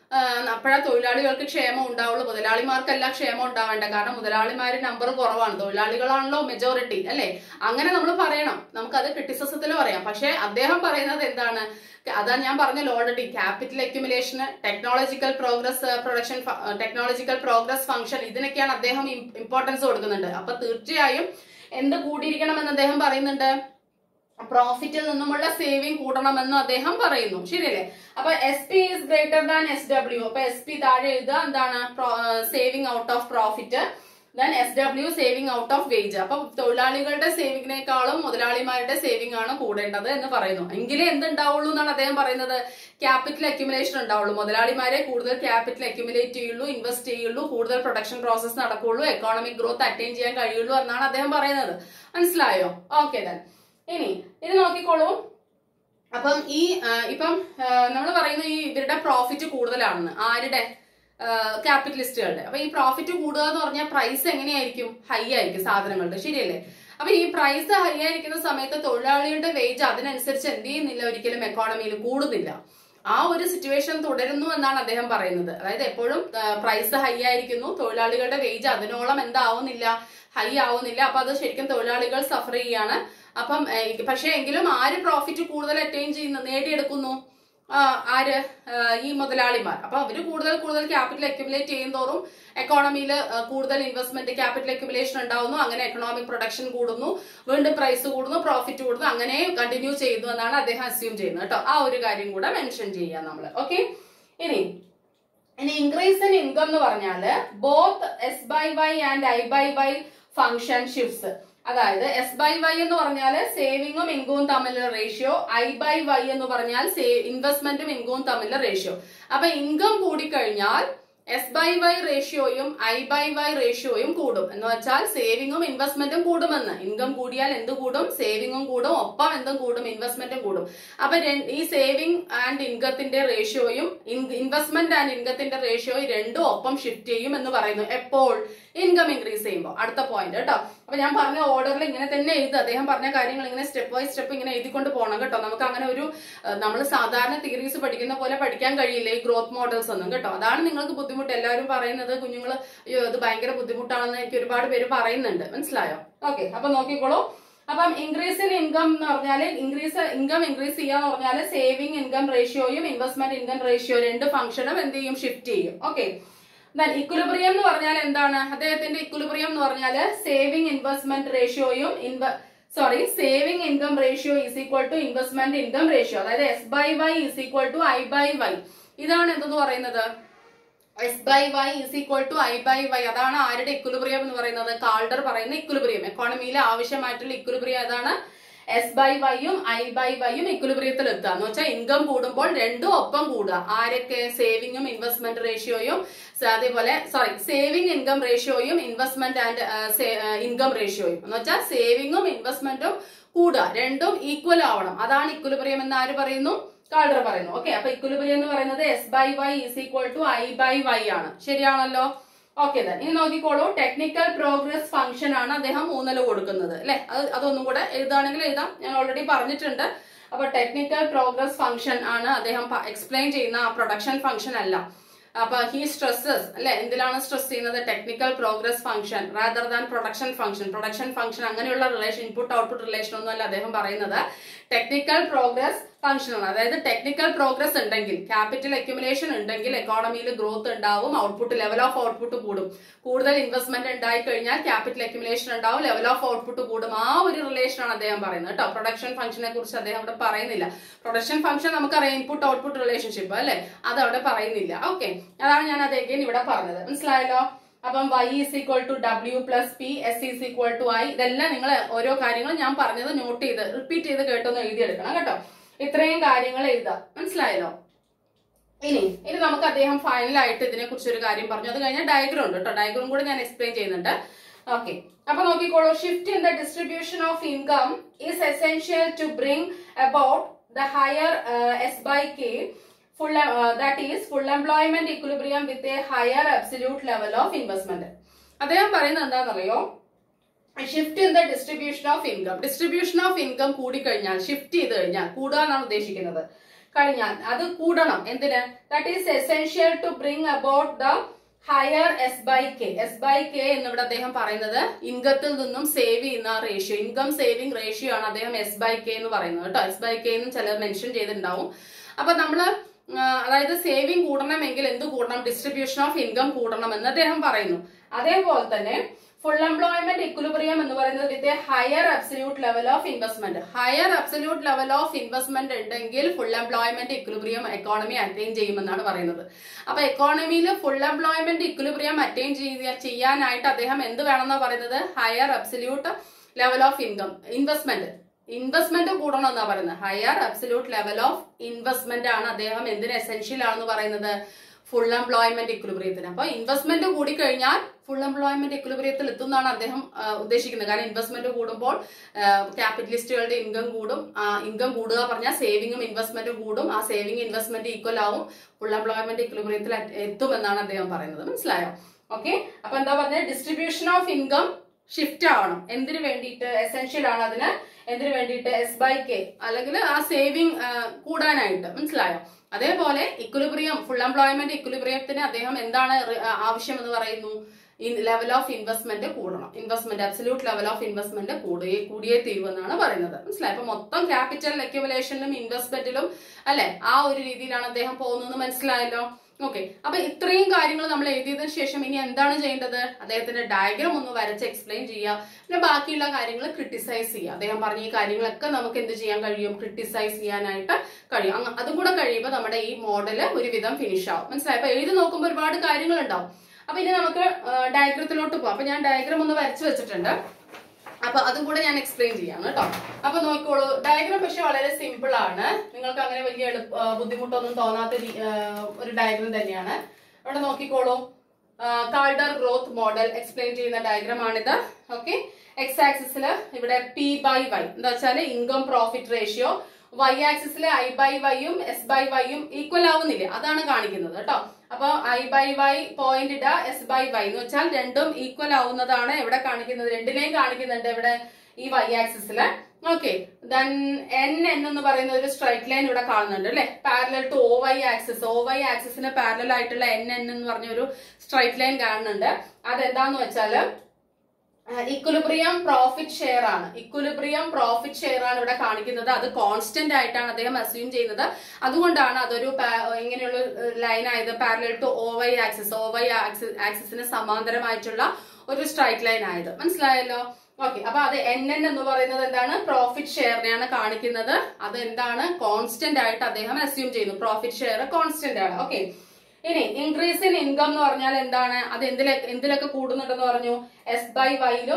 അപ്പോഴാ തൊഴിലാളികൾക്ക് ക്ഷേമം ഉണ്ടാവുള്ളൂ. മുതലാളിമാർക്കല്ല ക്ഷേമം ഉണ്ടാവേണ്ട, കാരണം മുതലാളിമാര് നമ്പർ കുറവാണ്, തൊഴിലാളികളാണല്ലോ മെജോറിറ്റി അല്ലെ. അങ്ങനെ നമ്മൾ പറയണം, നമുക്കത് ക്രിറ്റിസിസത്തിൽ പറയാം. പക്ഷെ അദ്ദേഹം പറയുന്നത് എന്താണ്, അതാ ഞാൻ പറഞ്ഞല്ലോ ഓൾറെഡി, ക്യാപിറ്റൽ അക്യുമുലേഷന്, technological progress production, technological progress function, ഇതിനൊക്കെയാണ് അദ്ദേഹം ഇമ്പോർട്ടൻസ് കൊടുക്കുന്നുണ്ട്. അപ്പൊ തീർച്ചയായും എന്ത് കൂടിയിരിക്കണം എന്ന് അദ്ദേഹം പറയുന്നുണ്ട്, പ്രോഫിറ്റിൽ നിന്നുമുള്ള സേവിങ് കൂടണമെന്നും അദ്ദേഹം പറയുന്നു. ശരിയല്ലേ? അപ്പൊ SP is greater than SW. അപ്പൊ SP താഴെ എഴുതുക, എന്താണ്, saving out of profit, then SW saving out of wage. അപ്പൊ തൊഴിലാളികളുടെ സേവിങ്ങിനേക്കാളും മുതലാളിമാരുടെ സേവിങ് ആണ് കൂടേണ്ടത് എന്ന് പറയുന്നു. എങ്കിലേ എന്തുണ്ടാവുള്ളൂ എന്നാണ് അദ്ദേഹം പറയുന്നത്, ക്യാപിറ്റൽ അക്യുമുലേഷൻ ഉണ്ടാവുള്ളൂ. മുതലാളിമാരെ കൂടുതൽ ക്യാപിറ്റൽ അക്യുമുലേറ്റ് ചെയ്യുള്ളൂ, ഇൻവെസ്റ്റ് ചെയ്യുള്ളൂ, കൂടുതൽ പ്രൊഡക്ഷൻ പ്രോസസ് നടക്കുള്ളൂ, എക്കോണമിക് ഗ്രോത്ത് അറ്റൈൻ ചെയ്യാൻ കഴിയുള്ളൂ എന്നാണ് അദ്ദേഹം പറയുന്നത്. മനസ്സിലായോ? ഓക്കെ ദെൻ ഇനി ഇത് നോക്കിക്കോളൂ. അപ്പം ഇപ്പം നമ്മൾ പറയുന്നു ഈ ഇവരുടെ പ്രോഫിറ്റ് കൂടുതലാണെന്ന്, ആരുടെ, ക്യാപിറ്റലിസ്റ്റുകളുടെ. അപ്പൊ ഈ പ്രോഫിറ്റ് കൂടുക എന്ന് പറഞ്ഞാൽ പ്രൈസ് എങ്ങനെയായിരിക്കും, ഹൈ ആയിരിക്കും സാധനങ്ങളുടെ. ശരിയല്ലേ? അപ്പൊ ഈ പ്രൈസ് ഹൈ ആയിരിക്കുന്ന സമയത്ത് തൊഴിലാളികളുടെ വേജ് അതിനനുസരിച്ച് എന്ത് ചെയ്യുന്നില്ല, ഒരിക്കലും എക്കോണമിയിൽ കൂടുന്നില്ല. ആ ഒരു സിറ്റുവേഷൻ തുടരുന്നു എന്നാണ് അദ്ദേഹം പറയുന്നത്. അതായത് എപ്പോഴും പ്രൈസ് ഹൈ ആയിരിക്കുന്നു, തൊഴിലാളികളുടെ വേജ് അതിനോളം എന്താവുന്നില്ല, ഹൈ ആവുന്നില്ല. അപ്പൊ അത് ശരിക്കും തൊഴിലാളികൾ സഫർ ചെയ്യാണ്. അപ്പം പക്ഷെ എങ്കിലും ആര് പ്രോഫിറ്റ് കൂടുതൽ അറ്റൈൻ ചെയ്യുന്നു, നേടിയെടുക്കുന്നു, ആര്, ഈ മുതലാളിമാർ. അപ്പൊ അവര് കൂടുതൽ ക്യാപിറ്റൽ അക്യുമുലേറ്റ് ചെയ്യുന്നതോറും എക്കോണമിയിൽ കൂടുതൽ ഇൻവെസ്റ്റ്മെന്റ്, ക്യാപിറ്റൽ അക്യുമുലേഷൻ ഉണ്ടാവുന്നു, അങ്ങനെ എക്കണോമിക് പ്രൊഡക്ഷൻ കൂടുന്നു, വീണ്ടും പ്രൈസ് കൂടുന്നു, പ്രോഫിറ്റ് കൂടുന്നു, അങ്ങനെ കണ്ടിന്യൂ ചെയ്യുന്നു എന്നാണ് അദ്ദേഹം അസ്യൂം ചെയ്യുന്നത് കേട്ടോ. ആ ഒരു കാര്യം കൂടെ മെൻഷൻ ചെയ്യാം നമ്മള്. ഓക്കെ, ഇനി ഇൻക്രീസ് ഇൻ ഇൻകം എന്ന് പറഞ്ഞാല് both S/Y and I/Y function shifts. അതായത് S/Y എന്ന് പറഞ്ഞാൽ സേവിങ്ങും ഇൻകവും തമ്മിലുള്ള റേഷ്യോ, I/Y എന്ന് പറഞ്ഞാൽ ഇൻവെസ്റ്റ്മെന്റും ഇൻകവും തമ്മിലുള്ള റേഷ്യോ. അപ്പൊ ഇൻകം കൂടിക്കഴിഞ്ഞാൽ S/Y റേഷ്യോയും I/Y റേഷ്യോയും കൂടും. എന്ന് വെച്ചാൽ സേവിങ്ങും ഇൻവെസ്റ്റ്മെന്റും കൂടുമെന്ന്. ഇൻകം കൂടിയാൽ എന്ത് കൂടും, സേവിങ്ങും കൂടും, ഒപ്പം എന്തും കൂടും, ഇൻവെസ്റ്റ്മെന്റും കൂടും. അപ്പൊ ഈ സേവിങ് ആൻഡ് ഇൻകത്തിന്റെ റേഷ്യോയും ഇൻവെസ്റ്റ്മെന്റ് ആൻഡ് ഇൻകത്തിന്റെ റേഷ്യോയും രണ്ടും ഒപ്പം ഷിഫ്റ്റ് ചെയ്യും എന്ന് പറയുന്നു. എപ്പോൾ, ഇൻകം ഇൻക്രീസ് ചെയ്യുമ്പോൾ. അടുത്ത പോയിന്റ് കേട്ടോ. അപ്പൊ ഞാൻ പറഞ്ഞ ഓർഡറിൽ ഇങ്ങനെ തന്നെ എഴുതുക. അദ്ദേഹം പറഞ്ഞ കാര്യങ്ങൾ ഇങ്ങനെ സ്റ്റെപ്പ് ബൈ സ്റ്റെപ്പ് ഇങ്ങനെ എഴുതിക്കൊണ്ട് പോകണം കേട്ടോ. നമുക്ക് അങ്ങനെ ഒരു നമ്മൾ സാധാരണ തിയറീസ് പഠിക്കുന്ന പോലെ പഠിക്കാൻ കഴിയില്ല ഈ ഗ്രോത്ത് മോഡൽസ് ഒന്നും കേട്ടോ. അതാണ് നിങ്ങൾക്ക് ബുദ്ധിമുട്ട്. എല്ലാവരും പറയുന്നത് കുഞ്ഞുങ്ങൾ അയ്യോ ഇത് ഭയങ്കര ബുദ്ധിമുട്ടാണെന്ന് എനിക്ക് ഒരുപാട് പേര് പറയുന്നുണ്ട്. മനസ്സിലായോ? ഓക്കെ, അപ്പൊ നോക്കിക്കോളൂ. അപ്പം ഇൻക്രീസ് ഇൻ ഇൻകം എന്ന് പറഞ്ഞാല് ഇൻകം ഇൻക്രീസ് ചെയ്യാന്ന് പറഞ്ഞാല് സേവിങ് ഇൻകം റേഷ്യോയും ഇൻവെസ്റ്റ്മെന്റ് ഇൻകം റേഷ്യോ രണ്ട് ഫംഗ്ഷനും എന്ത് ചെയ്യും, ഷിഫ്റ്റ് ചെയ്യും. ഓക്കെ, ഇക്വിലിബ്രിയം എന്ന് പറഞ്ഞാൽ എന്താണ്, അദ്ദേഹത്തിന്റെ ഇക്വിലിബ്രിയം എന്ന് പറഞ്ഞാൽ സേവിങ് ഇൻവെസ്റ്റ്മെന്റ് റേഷ്യോയും saving income ratio is equal to investment income ratio. അതായത് S/Y is equal to I/Y. ഇതാണ് എന്തെന്ന് പറയുന്നത്, S/Y is equal to I/Y. അതാണ് ആരുടെ ഇക്വിലിബ്രിയം എന്ന് പറയുന്നത്, കാൾഡർ പറയുന്ന ഇക്വിലിബ്രിയം. എക്കോണമിയിൽ ആവശ്യമായിട്ടുള്ള ഇക്വിലിബ്രിയം അതാണ്. S/Y-യും I/Y-യും ഇക്വിലിബ്രിയത്തിൽ എത്തുക എന്ന് വെച്ചാൽ ഇൻകം കൂടുമ്പോൾ രണ്ടും ഒപ്പം കൂടുക. ആരൊക്കെ, സേവിങ്ങും ഇൻവെസ്റ്റ്മെന്റ് റേഷ്യോയും, അതേപോലെ സേവിങ് ഇൻകം റേഷ്യോയും ഇൻവെസ്റ്റ്മെന്റ് ആൻഡ് ഇൻകം റേഷ്യോയും എന്ന് വെച്ചാൽ സേവിങ്ങും ഇൻവെസ്റ്റ്മെന്റും കൂടുക, രണ്ടും ഈക്വൽ ആവണം. അതാണ് ഇക്വിലിബ്രിയം എന്ന് ആര് പറയുന്നു, കാൾഡർ പറയുന്നു. ഓക്കെ, അപ്പൊ ഇക്വിലിബ്രിയം എന്ന് പറയുന്നത് S/Y is equal to I/Y ആണ്. ശരിയാണല്ലോ? ഓക്കെ, ഇനി നോക്കിക്കോളൂ. ടെക്നിക്കൽ പ്രോഗ്രസ് ഫംഗ്ഷൻ ആണ് അദ്ദേഹം ഊന്നൽ കൊടുക്കുന്നത് അല്ലെ. അതൊന്നും കൂടെ എഴുതാണെങ്കിൽ എഴുതാം, ഞാൻ ഓൾറെഡി പറഞ്ഞിട്ടുണ്ട്. അപ്പൊ ടെക്നിക്കൽ പ്രോഗ്രസ് ഫംഗ്ഷൻ ആണ് അദ്ദേഹം എക്സ്പ്ലെയിൻ ചെയ്യുന്ന, പ്രൊഡക്ഷൻ ഫംഗ്ഷൻ അല്ല. അപ്പൊ ഹി സ്ട്രെസ്സസ് അല്ലെ, എന്തിലാണ് സ്ട്രെസ് ചെയ്യുന്നത്, technical progress function rather than production function. Production function അങ്ങനെയുള്ള റിലേഷൻ, ഇൻപുട്ട് ഔട്ട്പുട്ട് റിലേഷൻ ഒന്നും അല്ല അദ്ദേഹം പറയുന്നത്, ടെക്നിക്കൽ പ്രോഗ്രസ് ഫംഗ്ഷൻ ആണ്. അതായത് ടെക്നിക്കൽ പ്രോഗ്രസ് ഉണ്ടെങ്കിൽ, ക്യാപിറ്റൽ അക്യുമുലേഷൻ ഉണ്ടെങ്കിൽ എക്കോണമിയിൽ ഗ്രോത്ത് ഉണ്ടാവും, ഔട്ട്പുട്ട്, ലെവൽ ഓഫ് ഔട്ട്പുട്ട് കൂടും. കൂടുതൽ ഇൻവെസ്റ്റ്മെന്റ് ഉണ്ടായി കഴിഞ്ഞാൽ ക്യാപിറ്റൽ അക്യുമുലേഷൻ ഉണ്ടാവും, ലെവൽ ഓഫ് ഔട്ട്പുട്ട് കൂടും. ആ ഒരു റിലേഷൻ ആണ് അദ്ദേഹം പറയുന്നത് കേട്ടോ. പ്രൊഡക്ഷൻ ഫംഗ്ഷനെ കുറിച്ച് അദ്ദേഹം അവിടെ പറയുന്നില്ല. പ്രൊഡക്ഷൻ ഫംഗ്ഷൻ നമുക്കറിയാം, ഇൻപുട്ട് ഔട്ട്പുട്ട് റിലേഷൻഷിപ്പ് അല്ലെ, അത് അവിടെ പറയുന്നില്ല. ഓക്കെ, അതാണ് ഞാൻ അത് again ഇവിടെ പറഞ്ഞത്. മനസ്സിലായല്ലോ? അപ്പം Y is equal to W plus P, S is equal to I. ഇതെല്ലാം നിങ്ങൾ ഓരോ കാര്യങ്ങളും ഞാൻ പറഞ്ഞത് നോട്ട് ചെയ്ത് റിപ്പീറ്റ് ചെയ്ത് കേട്ടൊന്ന് എഴുതിയെടുക്കണം കേട്ടോ. ഇത്രയും കാര്യങ്ങൾ എഴുതാം. മനസ്സിലായല്ലോ? ഇനി നമുക്ക് അദ്ദേഹം ഫൈനലായിട്ട് ഇതിനെ കുറിച്ച് ഒരു കാര്യം പറഞ്ഞു. അത് കഴിഞ്ഞാൽ ഡയഗ്രം ഉണ്ട് കേട്ടോ. ഡയഗ്രം കൂടെ ഞാൻ എക്സ്പ്ലെയിൻ ചെയ്യുന്നുണ്ട്. ഓക്കെ, അപ്പൊ നോക്കിക്കോളൂ. Shift in the distribution of income is essential to bring about the higher S/K, that is full employment equilibrium with a higher absolute level of investment. അദ്ദേഹം പറയുന്നത് എന്താണെന്നറിയോ, shift in the distribution of income. Distribution of income കൂടിക്കഴിഞ്ഞാൽ, shift ചെയ്ത് കഴിഞ്ഞാൽ, കൂടുക എന്നാണ് ഉദ്ദേശിക്കുന്നത്. കഴിഞ്ഞാൽ അത് കൂടണം. എന്തിന്? That is essential to bring about the higher S/K. S/K എന്നിവിടെ അദ്ദേഹം പറയുന്നത് ഇൻകത്തിൽ നിന്നും സേവ് ചെയ്യുന്ന റേഷ്യോ, ഇൻകം സേവിംഗ് റേഷ്യോ ആണ് അദ്ദേഹം S/K എന്ന് പറയുന്നത് കേട്ടോ. S/K എന്നും ചിലർ മെൻഷൻ ചെയ്തിട്ടുണ്ടാവും. അപ്പൊ നമ്മള് അതായത് സേവിംഗ് കൂടണമെങ്കിൽ എന്ത് കൂടണം? ഡിസ്ട്രിബ്യൂഷൻ ഓഫ് ഇൻകം കൂടണം എന്ന് അദ്ദേഹം പറയുന്നു. അതേപോലെ തന്നെ ഫുൾ എംപ്ലോയ്മെന്റ് ഇക്വിലിബ്രിയം എന്ന് പറയുന്നത് with a higher absolute level of investment. Higher absolute level of investment ഉണ്ടെങ്കിൽ full employment equilibrium economy attain ചെയ്യുമെന്നാണ് പറയുന്നത്. അപ്പൊ എക്കോണമിയിൽ ഫുൾ എംപ്ലോയ്മെന്റ് ഇക്വിലിബ്രിയം അറ്റൈൻ ചെയ്യാനായിട്ട് അദ്ദേഹം എന്ത് വേണമെന്നാണ് പറയുന്നത്? Higher absolute level of investment കൂടണം എന്നാ പറയുന്നത്. Higher absolute level of investment ആണ് അദ്ദേഹം എന്തിന് എസെൻഷ്യൽ ആണെന്ന് പറയുന്നത്? ഫുൾ എംപ്ലോയ്മെന്റ് ഇക്വിലിബ്രിയത്തിന്. അപ്പൊ ഇൻവെസ്റ്റ്മെന്റ് കൂടി കഴിഞ്ഞാൽ ഫുൾ എംപ്ലോയ്മെന്റ് ഇക്വിലിബ്രിയത്തിൽ എത്തുന്നതാണ് അദ്ദേഹം ഉദ്ദേശിക്കുന്നത്. കാരണം ഇൻവെസ്റ്റ്മെന്റ് കൂടുമ്പോൾ ക്യാപിറ്റലിസ്റ്റുകളുടെ ഇൻകം കൂടും. ഇൻകം കൂടുക പറഞ്ഞാൽ സേവിങ്ങും ഇൻവെസ്റ്റ്മെന്റും കൂടും. ആ സേവിങ് ഇൻവെസ്റ്റ്മെന്റ് ഈക്വൽ ആവും, ഫുൾ എംപ്ലോയ്മെന്റ് ഇക്വിലിബ്രിയത്തിൽ എത്തുമെന്നാണ് അദ്ദേഹം പറയുന്നത്. മനസ്സിലായോ? ഓക്കെ. അപ്പൊ എന്താ പറഞ്ഞത്? ഡിസ്ട്രിബ്യൂഷൻ ഓഫ് ഇൻകം ഷിഫ്റ്റ് ആവണം. എന്തിനു വേണ്ടിയിട്ട്? എസെൻഷ്യൽ ആണ് അതിന്. എന്തിനു വേണ്ടിയിട്ട്? S/K അല്ലെങ്കിൽ ആ സേവിങ് കൂടാനായിട്ട്. മനസ്സിലായോ? അതേപോലെ ഇക്വിലിബ്രിയം, ഫുൾ എംപ്ലോയ്മെന്റ് ഇക്വിലിബ്രിയത്തിന് അദ്ദേഹം എന്താണ് ആവശ്യം എന്ന് പറയുന്നു? ലെവൽ ഓഫ് ഇൻവെസ്റ്റ്മെന്റ് കൂടണം. Investment absolute level of investment കൂടിയേ തീരുമെന്നാണ് പറയുന്നത്. മനസ്സിലായി? അപ്പൊ മൊത്തം ക്യാപിറ്റൽ അക്യുമുലേഷനിലും ഇൻവെസ്റ്റ്മെന്റിലും അല്ലെ ആ ഒരു രീതിയിലാണ് അദ്ദേഹം പോകുന്നത്. മനസ്സിലായല്ലോ? ഓക്കെ. അപ്പൊ ഇത്രയും കാര്യങ്ങൾ നമ്മൾ എഴുതിയതിനു ശേഷം ഇനി എന്താണ് ചെയ്യേണ്ടത്? അദ്ദേഹത്തിന്റെ ഡയഗ്രാം ഒന്ന് വരച്ച് എക്സ്പ്ലെയിൻ ചെയ്യുക. പിന്നെ ബാക്കിയുള്ള കാര്യങ്ങൾ ക്രിട്ടിസൈസ് ചെയ്യുക. അദ്ദേഹം പറഞ്ഞ ഈ കാര്യങ്ങളൊക്കെ നമുക്ക് എന്ത് ചെയ്യാൻ കഴിയും? ക്രിട്ടിസൈസ് ചെയ്യാനായിട്ട് കഴിയും. അതും കൂടെ കഴിയുമ്പോൾ നമ്മുടെ ഈ മോഡല് ഒരുവിധം ഫിനിഷ് ആവും. മനസ്സിലായി? അപ്പൊ എഴുതി നോക്കുമ്പോൾ ഒരുപാട് കാര്യങ്ങൾ ഉണ്ടാവും. അപ്പൊ ഇനി നമുക്ക് ഡയഗ്രത്തിലോട്ട് പോവാം. അപ്പൊ ഞാൻ ഡയഗ്രാം ഒന്ന് വരച്ചു വെച്ചിട്ടുണ്ട്. അപ്പൊ അതും കൂടെ ഞാൻ എക്സ്പ്ലെയിൻ ചെയ്യാം കേട്ടോ. അപ്പൊ നോക്കിക്കോളൂ. ഡയഗ്രാം പക്ഷെ വളരെ സിമ്പിൾ ആണ്. നിങ്ങൾക്ക് അങ്ങനെ വലിയ ബുദ്ധിമുട്ടൊന്നും തോന്നാത്ത ഒരു ഡയഗ്രാം തന്നെയാണ്. ഇവിടെ നോക്കിക്കോളൂ. കാൾഡർ ഗ്രോത്ത് മോഡൽ എക്സ്പ്ലെയിൻ ചെയ്യുന്ന ഡയഗ്രാം ആണിത്. ഓക്കെ. എക്സ് ആക്സിസിൽ ഇവിടെ P/Y എന്താ വെച്ചാൽ ഇൻകം പ്രോഫിറ്റ് റേഷ്യോ. Y ആക്സിസിലെ I/Y-യും S/Y-യും ഈക്വൽ ആവുന്നില്ല, അതാണ് കാണിക്കുന്നത് കേട്ടോ. അപ്പൊ I/Y പോയിന്റ് ഇടുക, S/Y എന്ന് വെച്ചാൽ രണ്ടും ഈക്വൽ ആവുന്നതാണ് എവിടെ കാണിക്കുന്നത്? രണ്ടിനെയും കാണിക്കുന്നുണ്ട് ഇവിടെ ഈ Y ആക്സിസില്. ഓക്കെ. ദെൻ N എന്ന് പറയുന്ന ഒരു സ്ട്രൈറ്റ് ലൈൻ ഇവിടെ കാണുന്നുണ്ട് അല്ലെ, parallel to OY axis. OY ആക്സിസിന് പാരലൽ ആയിട്ടുള്ള N എന്ന് പറഞ്ഞ ഒരു സ്ട്രൈറ്റ് ലൈൻ കാണുന്നുണ്ട്. അതെന്താന്ന് വെച്ചാല് ഇക്വിലിബ്രിയം പ്രോഫിറ്റ് ഷെയർ ആണ്. ഇക്വിലിബ്രിയം പ്രോഫിറ്റ് ഷെയർ ആണ് ഇവിടെ കാണിക്കുന്നത്. അത് കോൺസ്റ്റന്റ് ആയിട്ടാണ് അദ്ദേഹം അസ്യൂം ചെയ്യുന്നത്. അതുകൊണ്ടാണ് അതൊരു ഇങ്ങനെയുള്ള ലൈൻ ആയത്, parallel to OY axis. OY ആക്സിസിന് സമാന്തരമായിട്ടുള്ള ഒരു സ്ട്രൈറ്റ് ലൈൻ ആയത്. മനസ്സിലായല്ലോ? ഓക്കെ. അപ്പൊ അത് N എന്ന് പറയുന്നത് എന്താണ്? പ്രോഫിറ്റ് ഷെയറിനെയാണ് കാണിക്കുന്നത്. അത് എന്താണ്? കോൺസ്റ്റന്റ് ആയിട്ട് അദ്ദേഹം അസ്യൂം ചെയ്യുന്നു. പ്രോഫിറ്റ് ഷെയർ കോൺസ്റ്റന്റ് ആണ്. ഓക്കെ. ഇനി ഇൻക്രീസ് ഇൻ ഇൻകം എന്ന് പറഞ്ഞാൽ എന്താണ്? അത് എന്തിലൊക്കെ കൂടുന്നുണ്ടെന്ന് പറഞ്ഞു? S/Y-ലും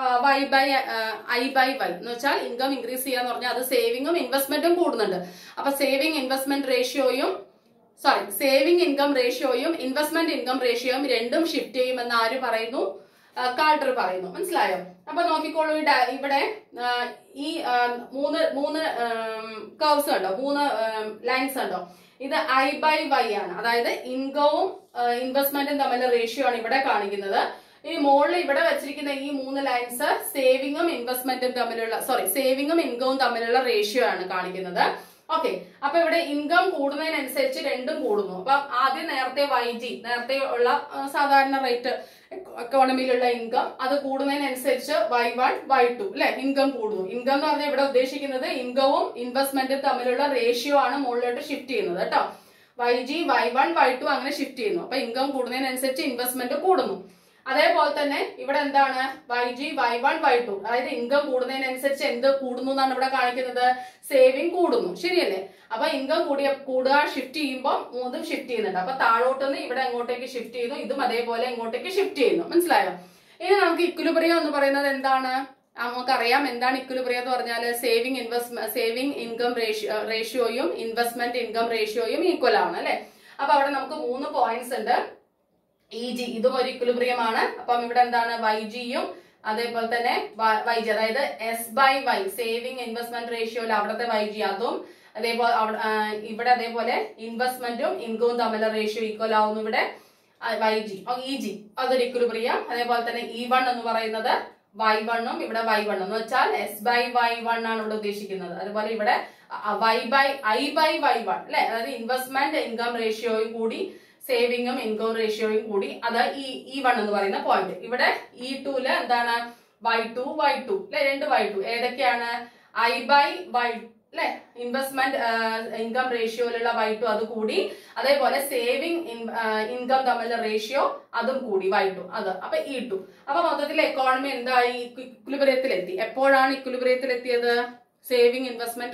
I/Y എന്ന് വെച്ചാൽ ഇൻകം ഇൻക്രീസ് ചെയ്യാന്ന് പറഞ്ഞാൽ അത് സേവിങ്ങും ഇൻവെസ്റ്റ്മെന്റും കൂടുന്നുണ്ട്. അപ്പൊ സേവിങ് ഇൻവെസ്റ്റ്മെന്റ് റേഷ്യോയും സേവിങ് ഇൻകം റേഷ്യോയും ഇൻവെസ്റ്റ്മെന്റ് ഇൻകം റേഷ്യോയും രണ്ടും ഷിഫ്റ്റ് ചെയ്യുമെന്ന് ആര് പറയുന്നു? കാൾഡർ പറയുന്നു. മനസ്സിലായോ? അപ്പൊ നോക്കിക്കോളൂ. ഇവിടെ ഈ മൂന്ന് കർവ്സ് ഉണ്ടോ? 3 ലൈൻസ് ഉണ്ടോ? ഇത് I/Y ആണ്. അതായത് ഇൻകവും ഇൻവെസ്റ്റ്മെന്റും തമ്മിലുള്ള റേഷ്യോ ആണ് ഇവിടെ കാണിക്കുന്നത്. ഈ മുകളിൽ ഇവിടെ വെച്ചിരിക്കുന്ന ഈ 3 ലൈൻസ് സേവിങ്ങും സേവിങ്ങും ഇൻകവും തമ്മിലുള്ള റേഷ്യോ ആണ് കാണിക്കുന്നത്. ഓക്കെ. അപ്പൊ ഇവിടെ ഇൻകം കൂടുന്നതിനനുസരിച്ച് രണ്ടും കൂടുന്നു. അപ്പൊ ആദ്യം നേരത്തെ ഉള്ള സാധാരണ റേറ്റ് എക്കോണമിയിലുള്ള ഇൻകം അത് കൂടുന്നതിനനുസരിച്ച് Y1 Y2 അല്ലെ ഇൻകം കൂടുന്നു. ഇൻകം എന്ന് പറഞ്ഞാൽ ഇവിടെ ഉദ്ദേശിക്കുന്നത് ഇൻകവും ഇൻവെസ്റ്റ്മെന്റും തമ്മിലുള്ള റേഷ്യോ ആണ് മുകളിലോട്ട് ഷിഫ്റ്റ് ചെയ്യുന്നത് കേട്ടോ. YG Y1 Y2 അങ്ങനെ ഷിഫ്റ്റ് ചെയ്യുന്നു. അപ്പൊ ഇൻകം കൂടുന്നതിനനുസരിച്ച് ഇൻവെസ്റ്റ്മെന്റ് കൂടുന്നു. അതേപോലെ തന്നെ ഇവിടെ എന്താണ്? YG Y1 Y2 അതായത് ഇൻകം കൂടുന്നതിനനുസരിച്ച് എന്ത് കൂടുന്നു എന്നാണ് ഇവിടെ കാണിക്കുന്നത്? സേവിങ് കൂടുന്നു. ശരിയല്ലേ? അപ്പൊ ഇൻകം കൂടുക ഷിഫ്റ്റ് ചെയ്യുമ്പോൾ മൂന്നും ഷിഫ്റ്റ് ചെയ്യുന്നുണ്ട്. അപ്പൊ താഴോട്ടുനിന്ന് ഇവിടെ എങ്ങോട്ടേക്ക് ഷിഫ്റ്റ് ചെയ്യുന്നു, ഇതും അതേപോലെ ഇങ്ങോട്ടേക്ക് ഷിഫ്റ്റ് ചെയ്യുന്നു. മനസ്സിലായോ? ഇനി നമുക്ക് ഇക്വിലിബ്രിയം എന്ന് പറയുന്നത് എന്താണ്? നമുക്കറിയാം എന്താണ് ഇക്വിലിബ്രിയം എന്ന് പറഞ്ഞാൽ സേവിങ് ഇൻകം റേഷ്യോയും ഇൻവെസ്റ്റ്മെന്റ് ഇൻകം റേഷ്യോയും ഈക്വൽ ആണ് അല്ലെ. അപ്പൊ അവിടെ നമുക്ക് 3 പോയിന്റ്സ് ഉണ്ട്. EG ഇതും ഒരു ഇക്വിലിബ്രിയം ആണ്. അപ്പം ഇവിടെ എന്താണ്? YG-യും അതേപോലെ തന്നെ YG അതായത് S/Y സേവിങ് ഇൻവെസ്റ്റ്മെന്റ് റേഷ്യോയിൽ അവിടുത്തെ YG അതും അതേപോലെ ഇവിടെ അതേപോലെ ഇൻവെസ്റ്റ്മെന്റും ഇൻകവും തമ്മിലുള്ള റേഷ്യോ ഈക്വൽ ആവുന്നു. ഇവിടെ EG അതൊരു ഇക്വിലിബ്രിയം. അതേപോലെ തന്നെ E1 എന്ന് പറയുന്നത് y1 ഇവിടെ y1 എന്ന് വെച്ചാൽ s/y1 ആണ് ഇവിടെ ഉദ്ദേശിക്കുന്നത്. അതുപോലെ ഇവിടെ I/y1 അല്ലെ, അതായത് ഇൻവെസ്റ്റ്മെന്റ് ഇൻകം റേഷ്യോയും കൂടി സേവിങ്ങും ഇൻകം റേഷ്യോയും കൂടി, അത് E1 എന്ന് പറയുന്ന പോയിന്റ്. ഇവിടെ E2 എന്താണ് y2 അല്ലെ, രണ്ട് y2 ഏതൊക്കെയാണ് I/y അല്ലെ, ഇൻവെസ്റ്റ്മെന്റ് ഇൻകം റേഷ്യോയിലുള്ള y2 അത് കൂടി, അതേപോലെ സേവിങ് ഇൻകം തമ്മിലുള്ള റേഷ്യോ അതും കൂടി y2 അത്, അപ്പൊ E2. അപ്പൊ മൊത്തത്തിൽ എക്കോണമി എന്തായി, ഇക്വിലിബ്രിയത്തിലെത്തി. എപ്പോഴാണ് ഇക്വിലിബ്രിയത്തിലെത്തിയത്? സേവിങ്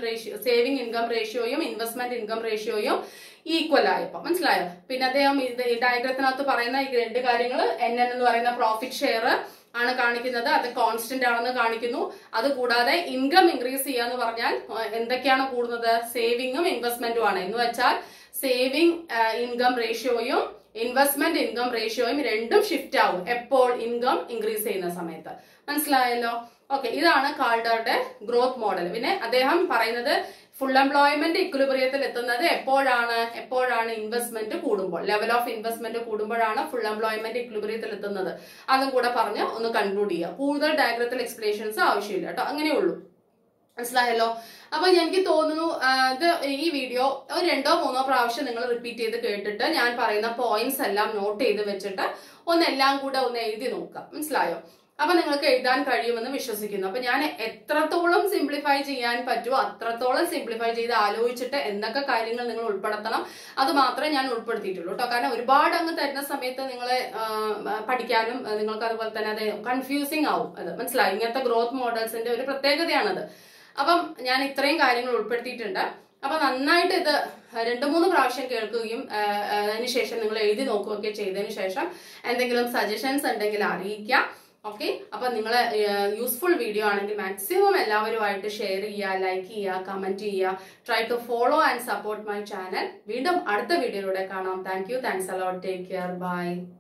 ഇൻകം റേഷ്യോയും ഇൻവെസ്റ്റ്മെന്റ് ഇൻകം റേഷ്യോയും ഈക്വൽ ആയപ്പോ. മനസ്സിലായോ? പിന്നെ അദ്ദേഹം ഇത് ഡയഗ്രത്തിനകത്ത് പറയുന്ന ഈ രണ്ട് കാര്യങ്ങൾ, NN എന്ന് പറയുന്ന പ്രോഫിറ്റ് ഷെയർ ആണ് കാണിക്കുന്നത്, അത് കോൺസ്റ്റന്റ് ആണെന്ന് കാണിക്കുന്നു. അത് കൂടാതെ ഇൻകം ഇൻക്രീസ് ചെയ്യാന്ന് പറഞ്ഞാൽ എന്തൊക്കെയാണ് കൂടുന്നത്? സേവിങ്ങും ഇൻവെസ്റ്റ്മെന്റും ആണ്. എന്ന് വെച്ചാൽ സേവിങ് ഇൻകം റേഷ്യോയും ഇൻവെസ്റ്റ്മെന്റ് ഇൻകം റേഷ്യോയും രണ്ടും ഷിഫ്റ്റ് ആവും എപ്പോൾ ഇൻകം ഇൻക്രീസ് ചെയ്യുന്ന സമയത്ത്. മനസ്സിലായല്ലോ? ഓക്കെ, ഇതാണ് കാൾഡറുടെ ഗ്രോത്ത് മോഡൽ. പിന്നെ അദ്ദേഹം പറയുന്നത് ഫുൾ എംപ്ലോയ്മെന്റ് ഇക്വിലിബ്രിയത്തിൽ എത്തുന്നത് എപ്പോഴാണ് ഇൻവെസ്റ്റ്മെന്റ് കൂടുമ്പോൾ, ലെവൽ ഓഫ് ഇൻവെസ്റ്റ്മെന്റ് കൂടുമ്പോഴാണ് ഫുൾ എംപ്ലോയ്മെന്റ് ഇക്വിലിബ്രിയത്തിൽ എത്തുന്നത്. അതും കൂടെ പറഞ്ഞ് ഒന്ന് കൺക്ലൂഡ് ചെയ്യുക. കൂടുതൽ ഡയഗ്രത്തിൽ എക്സ്പ്ലനേഷൻസ് ആവശ്യമില്ല കേട്ടോ, അങ്ങനെയുള്ളൂ. മനസ്സിലായല്ലോ? അപ്പൊ എനിക്ക് തോന്നുന്നു ഇത് ഈ വീഡിയോ ഒരു 2-3 പ്രാവശ്യം നിങ്ങൾ റിപ്പീറ്റ് ചെയ്ത് കേട്ടിട്ട് ഞാൻ പറയുന്ന പോയിന്റ്സ് എല്ലാം നോട്ട് ചെയ്ത് വെച്ചിട്ട് എല്ലാം കൂടെ ഒന്ന് എഴുതി നോക്കുക. മനസ്സിലായോ? അപ്പൊ നിങ്ങൾക്ക് എഴുതാൻ കഴിയുമെന്ന് വിശ്വസിക്കുന്നു. അപ്പൊ ഞാൻ എത്രത്തോളം സിംപ്ലിഫൈ ചെയ്യാൻ പറ്റുമോ അത്രത്തോളം സിംപ്ലിഫൈ ചെയ്ത് ആലോചിച്ചിട്ട് എന്തൊക്കെ കാര്യങ്ങൾ നിങ്ങൾ ഉൾപ്പെടുത്തണം അത് മാത്രമേ ഞാൻ ഉൾപ്പെടുത്തിയിട്ടുള്ളൂ കേട്ടോ. കാരണം ഒരുപാട് അങ്ങ് തരുന്ന സമയത്ത് നിങ്ങളെ പഠിക്കാനും നിങ്ങൾക്ക് അതുപോലെ തന്നെ അത് കൺഫ്യൂസിങ് ആവും. അത് മനസ്സിലായി? ഇങ്ങനത്തെ ഗ്രോത്ത് മോഡൽസിന്റെ ഒരു പ്രത്യേകതയാണത്. അപ്പം ഞാൻ ഇത്രയും കാര്യങ്ങൾ ഉൾപ്പെടുത്തിയിട്ടുണ്ട്. അപ്പൊ നന്നായിട്ട് ഇത് 2-3 പ്രാവശ്യം കേൾക്കുകയും അതിനുശേഷം നിങ്ങൾ എഴുതി നോക്കുകയൊക്കെ ചെയ്തതിനു ശേഷം എന്തെങ്കിലും സജഷൻസ് ഉണ്ടെങ്കിൽ അറിയിക്കാം. ഓക്കെ, അപ്പൊ നിങ്ങൾ യൂസ്ഫുൾ വീഡിയോ ആണെങ്കിൽ മാക്സിമം എല്ലാവരുമായിട്ട് ഷെയർ ചെയ്യുക, ലൈക്ക് ചെയ്യുക, കമന്റ് ചെയ്യുക. Try to follow and support my channel. വീണ്ടും അടുത്ത വീഡിയോയിലൂടെ കാണാം. Thank you, thanks a lot, take care, by.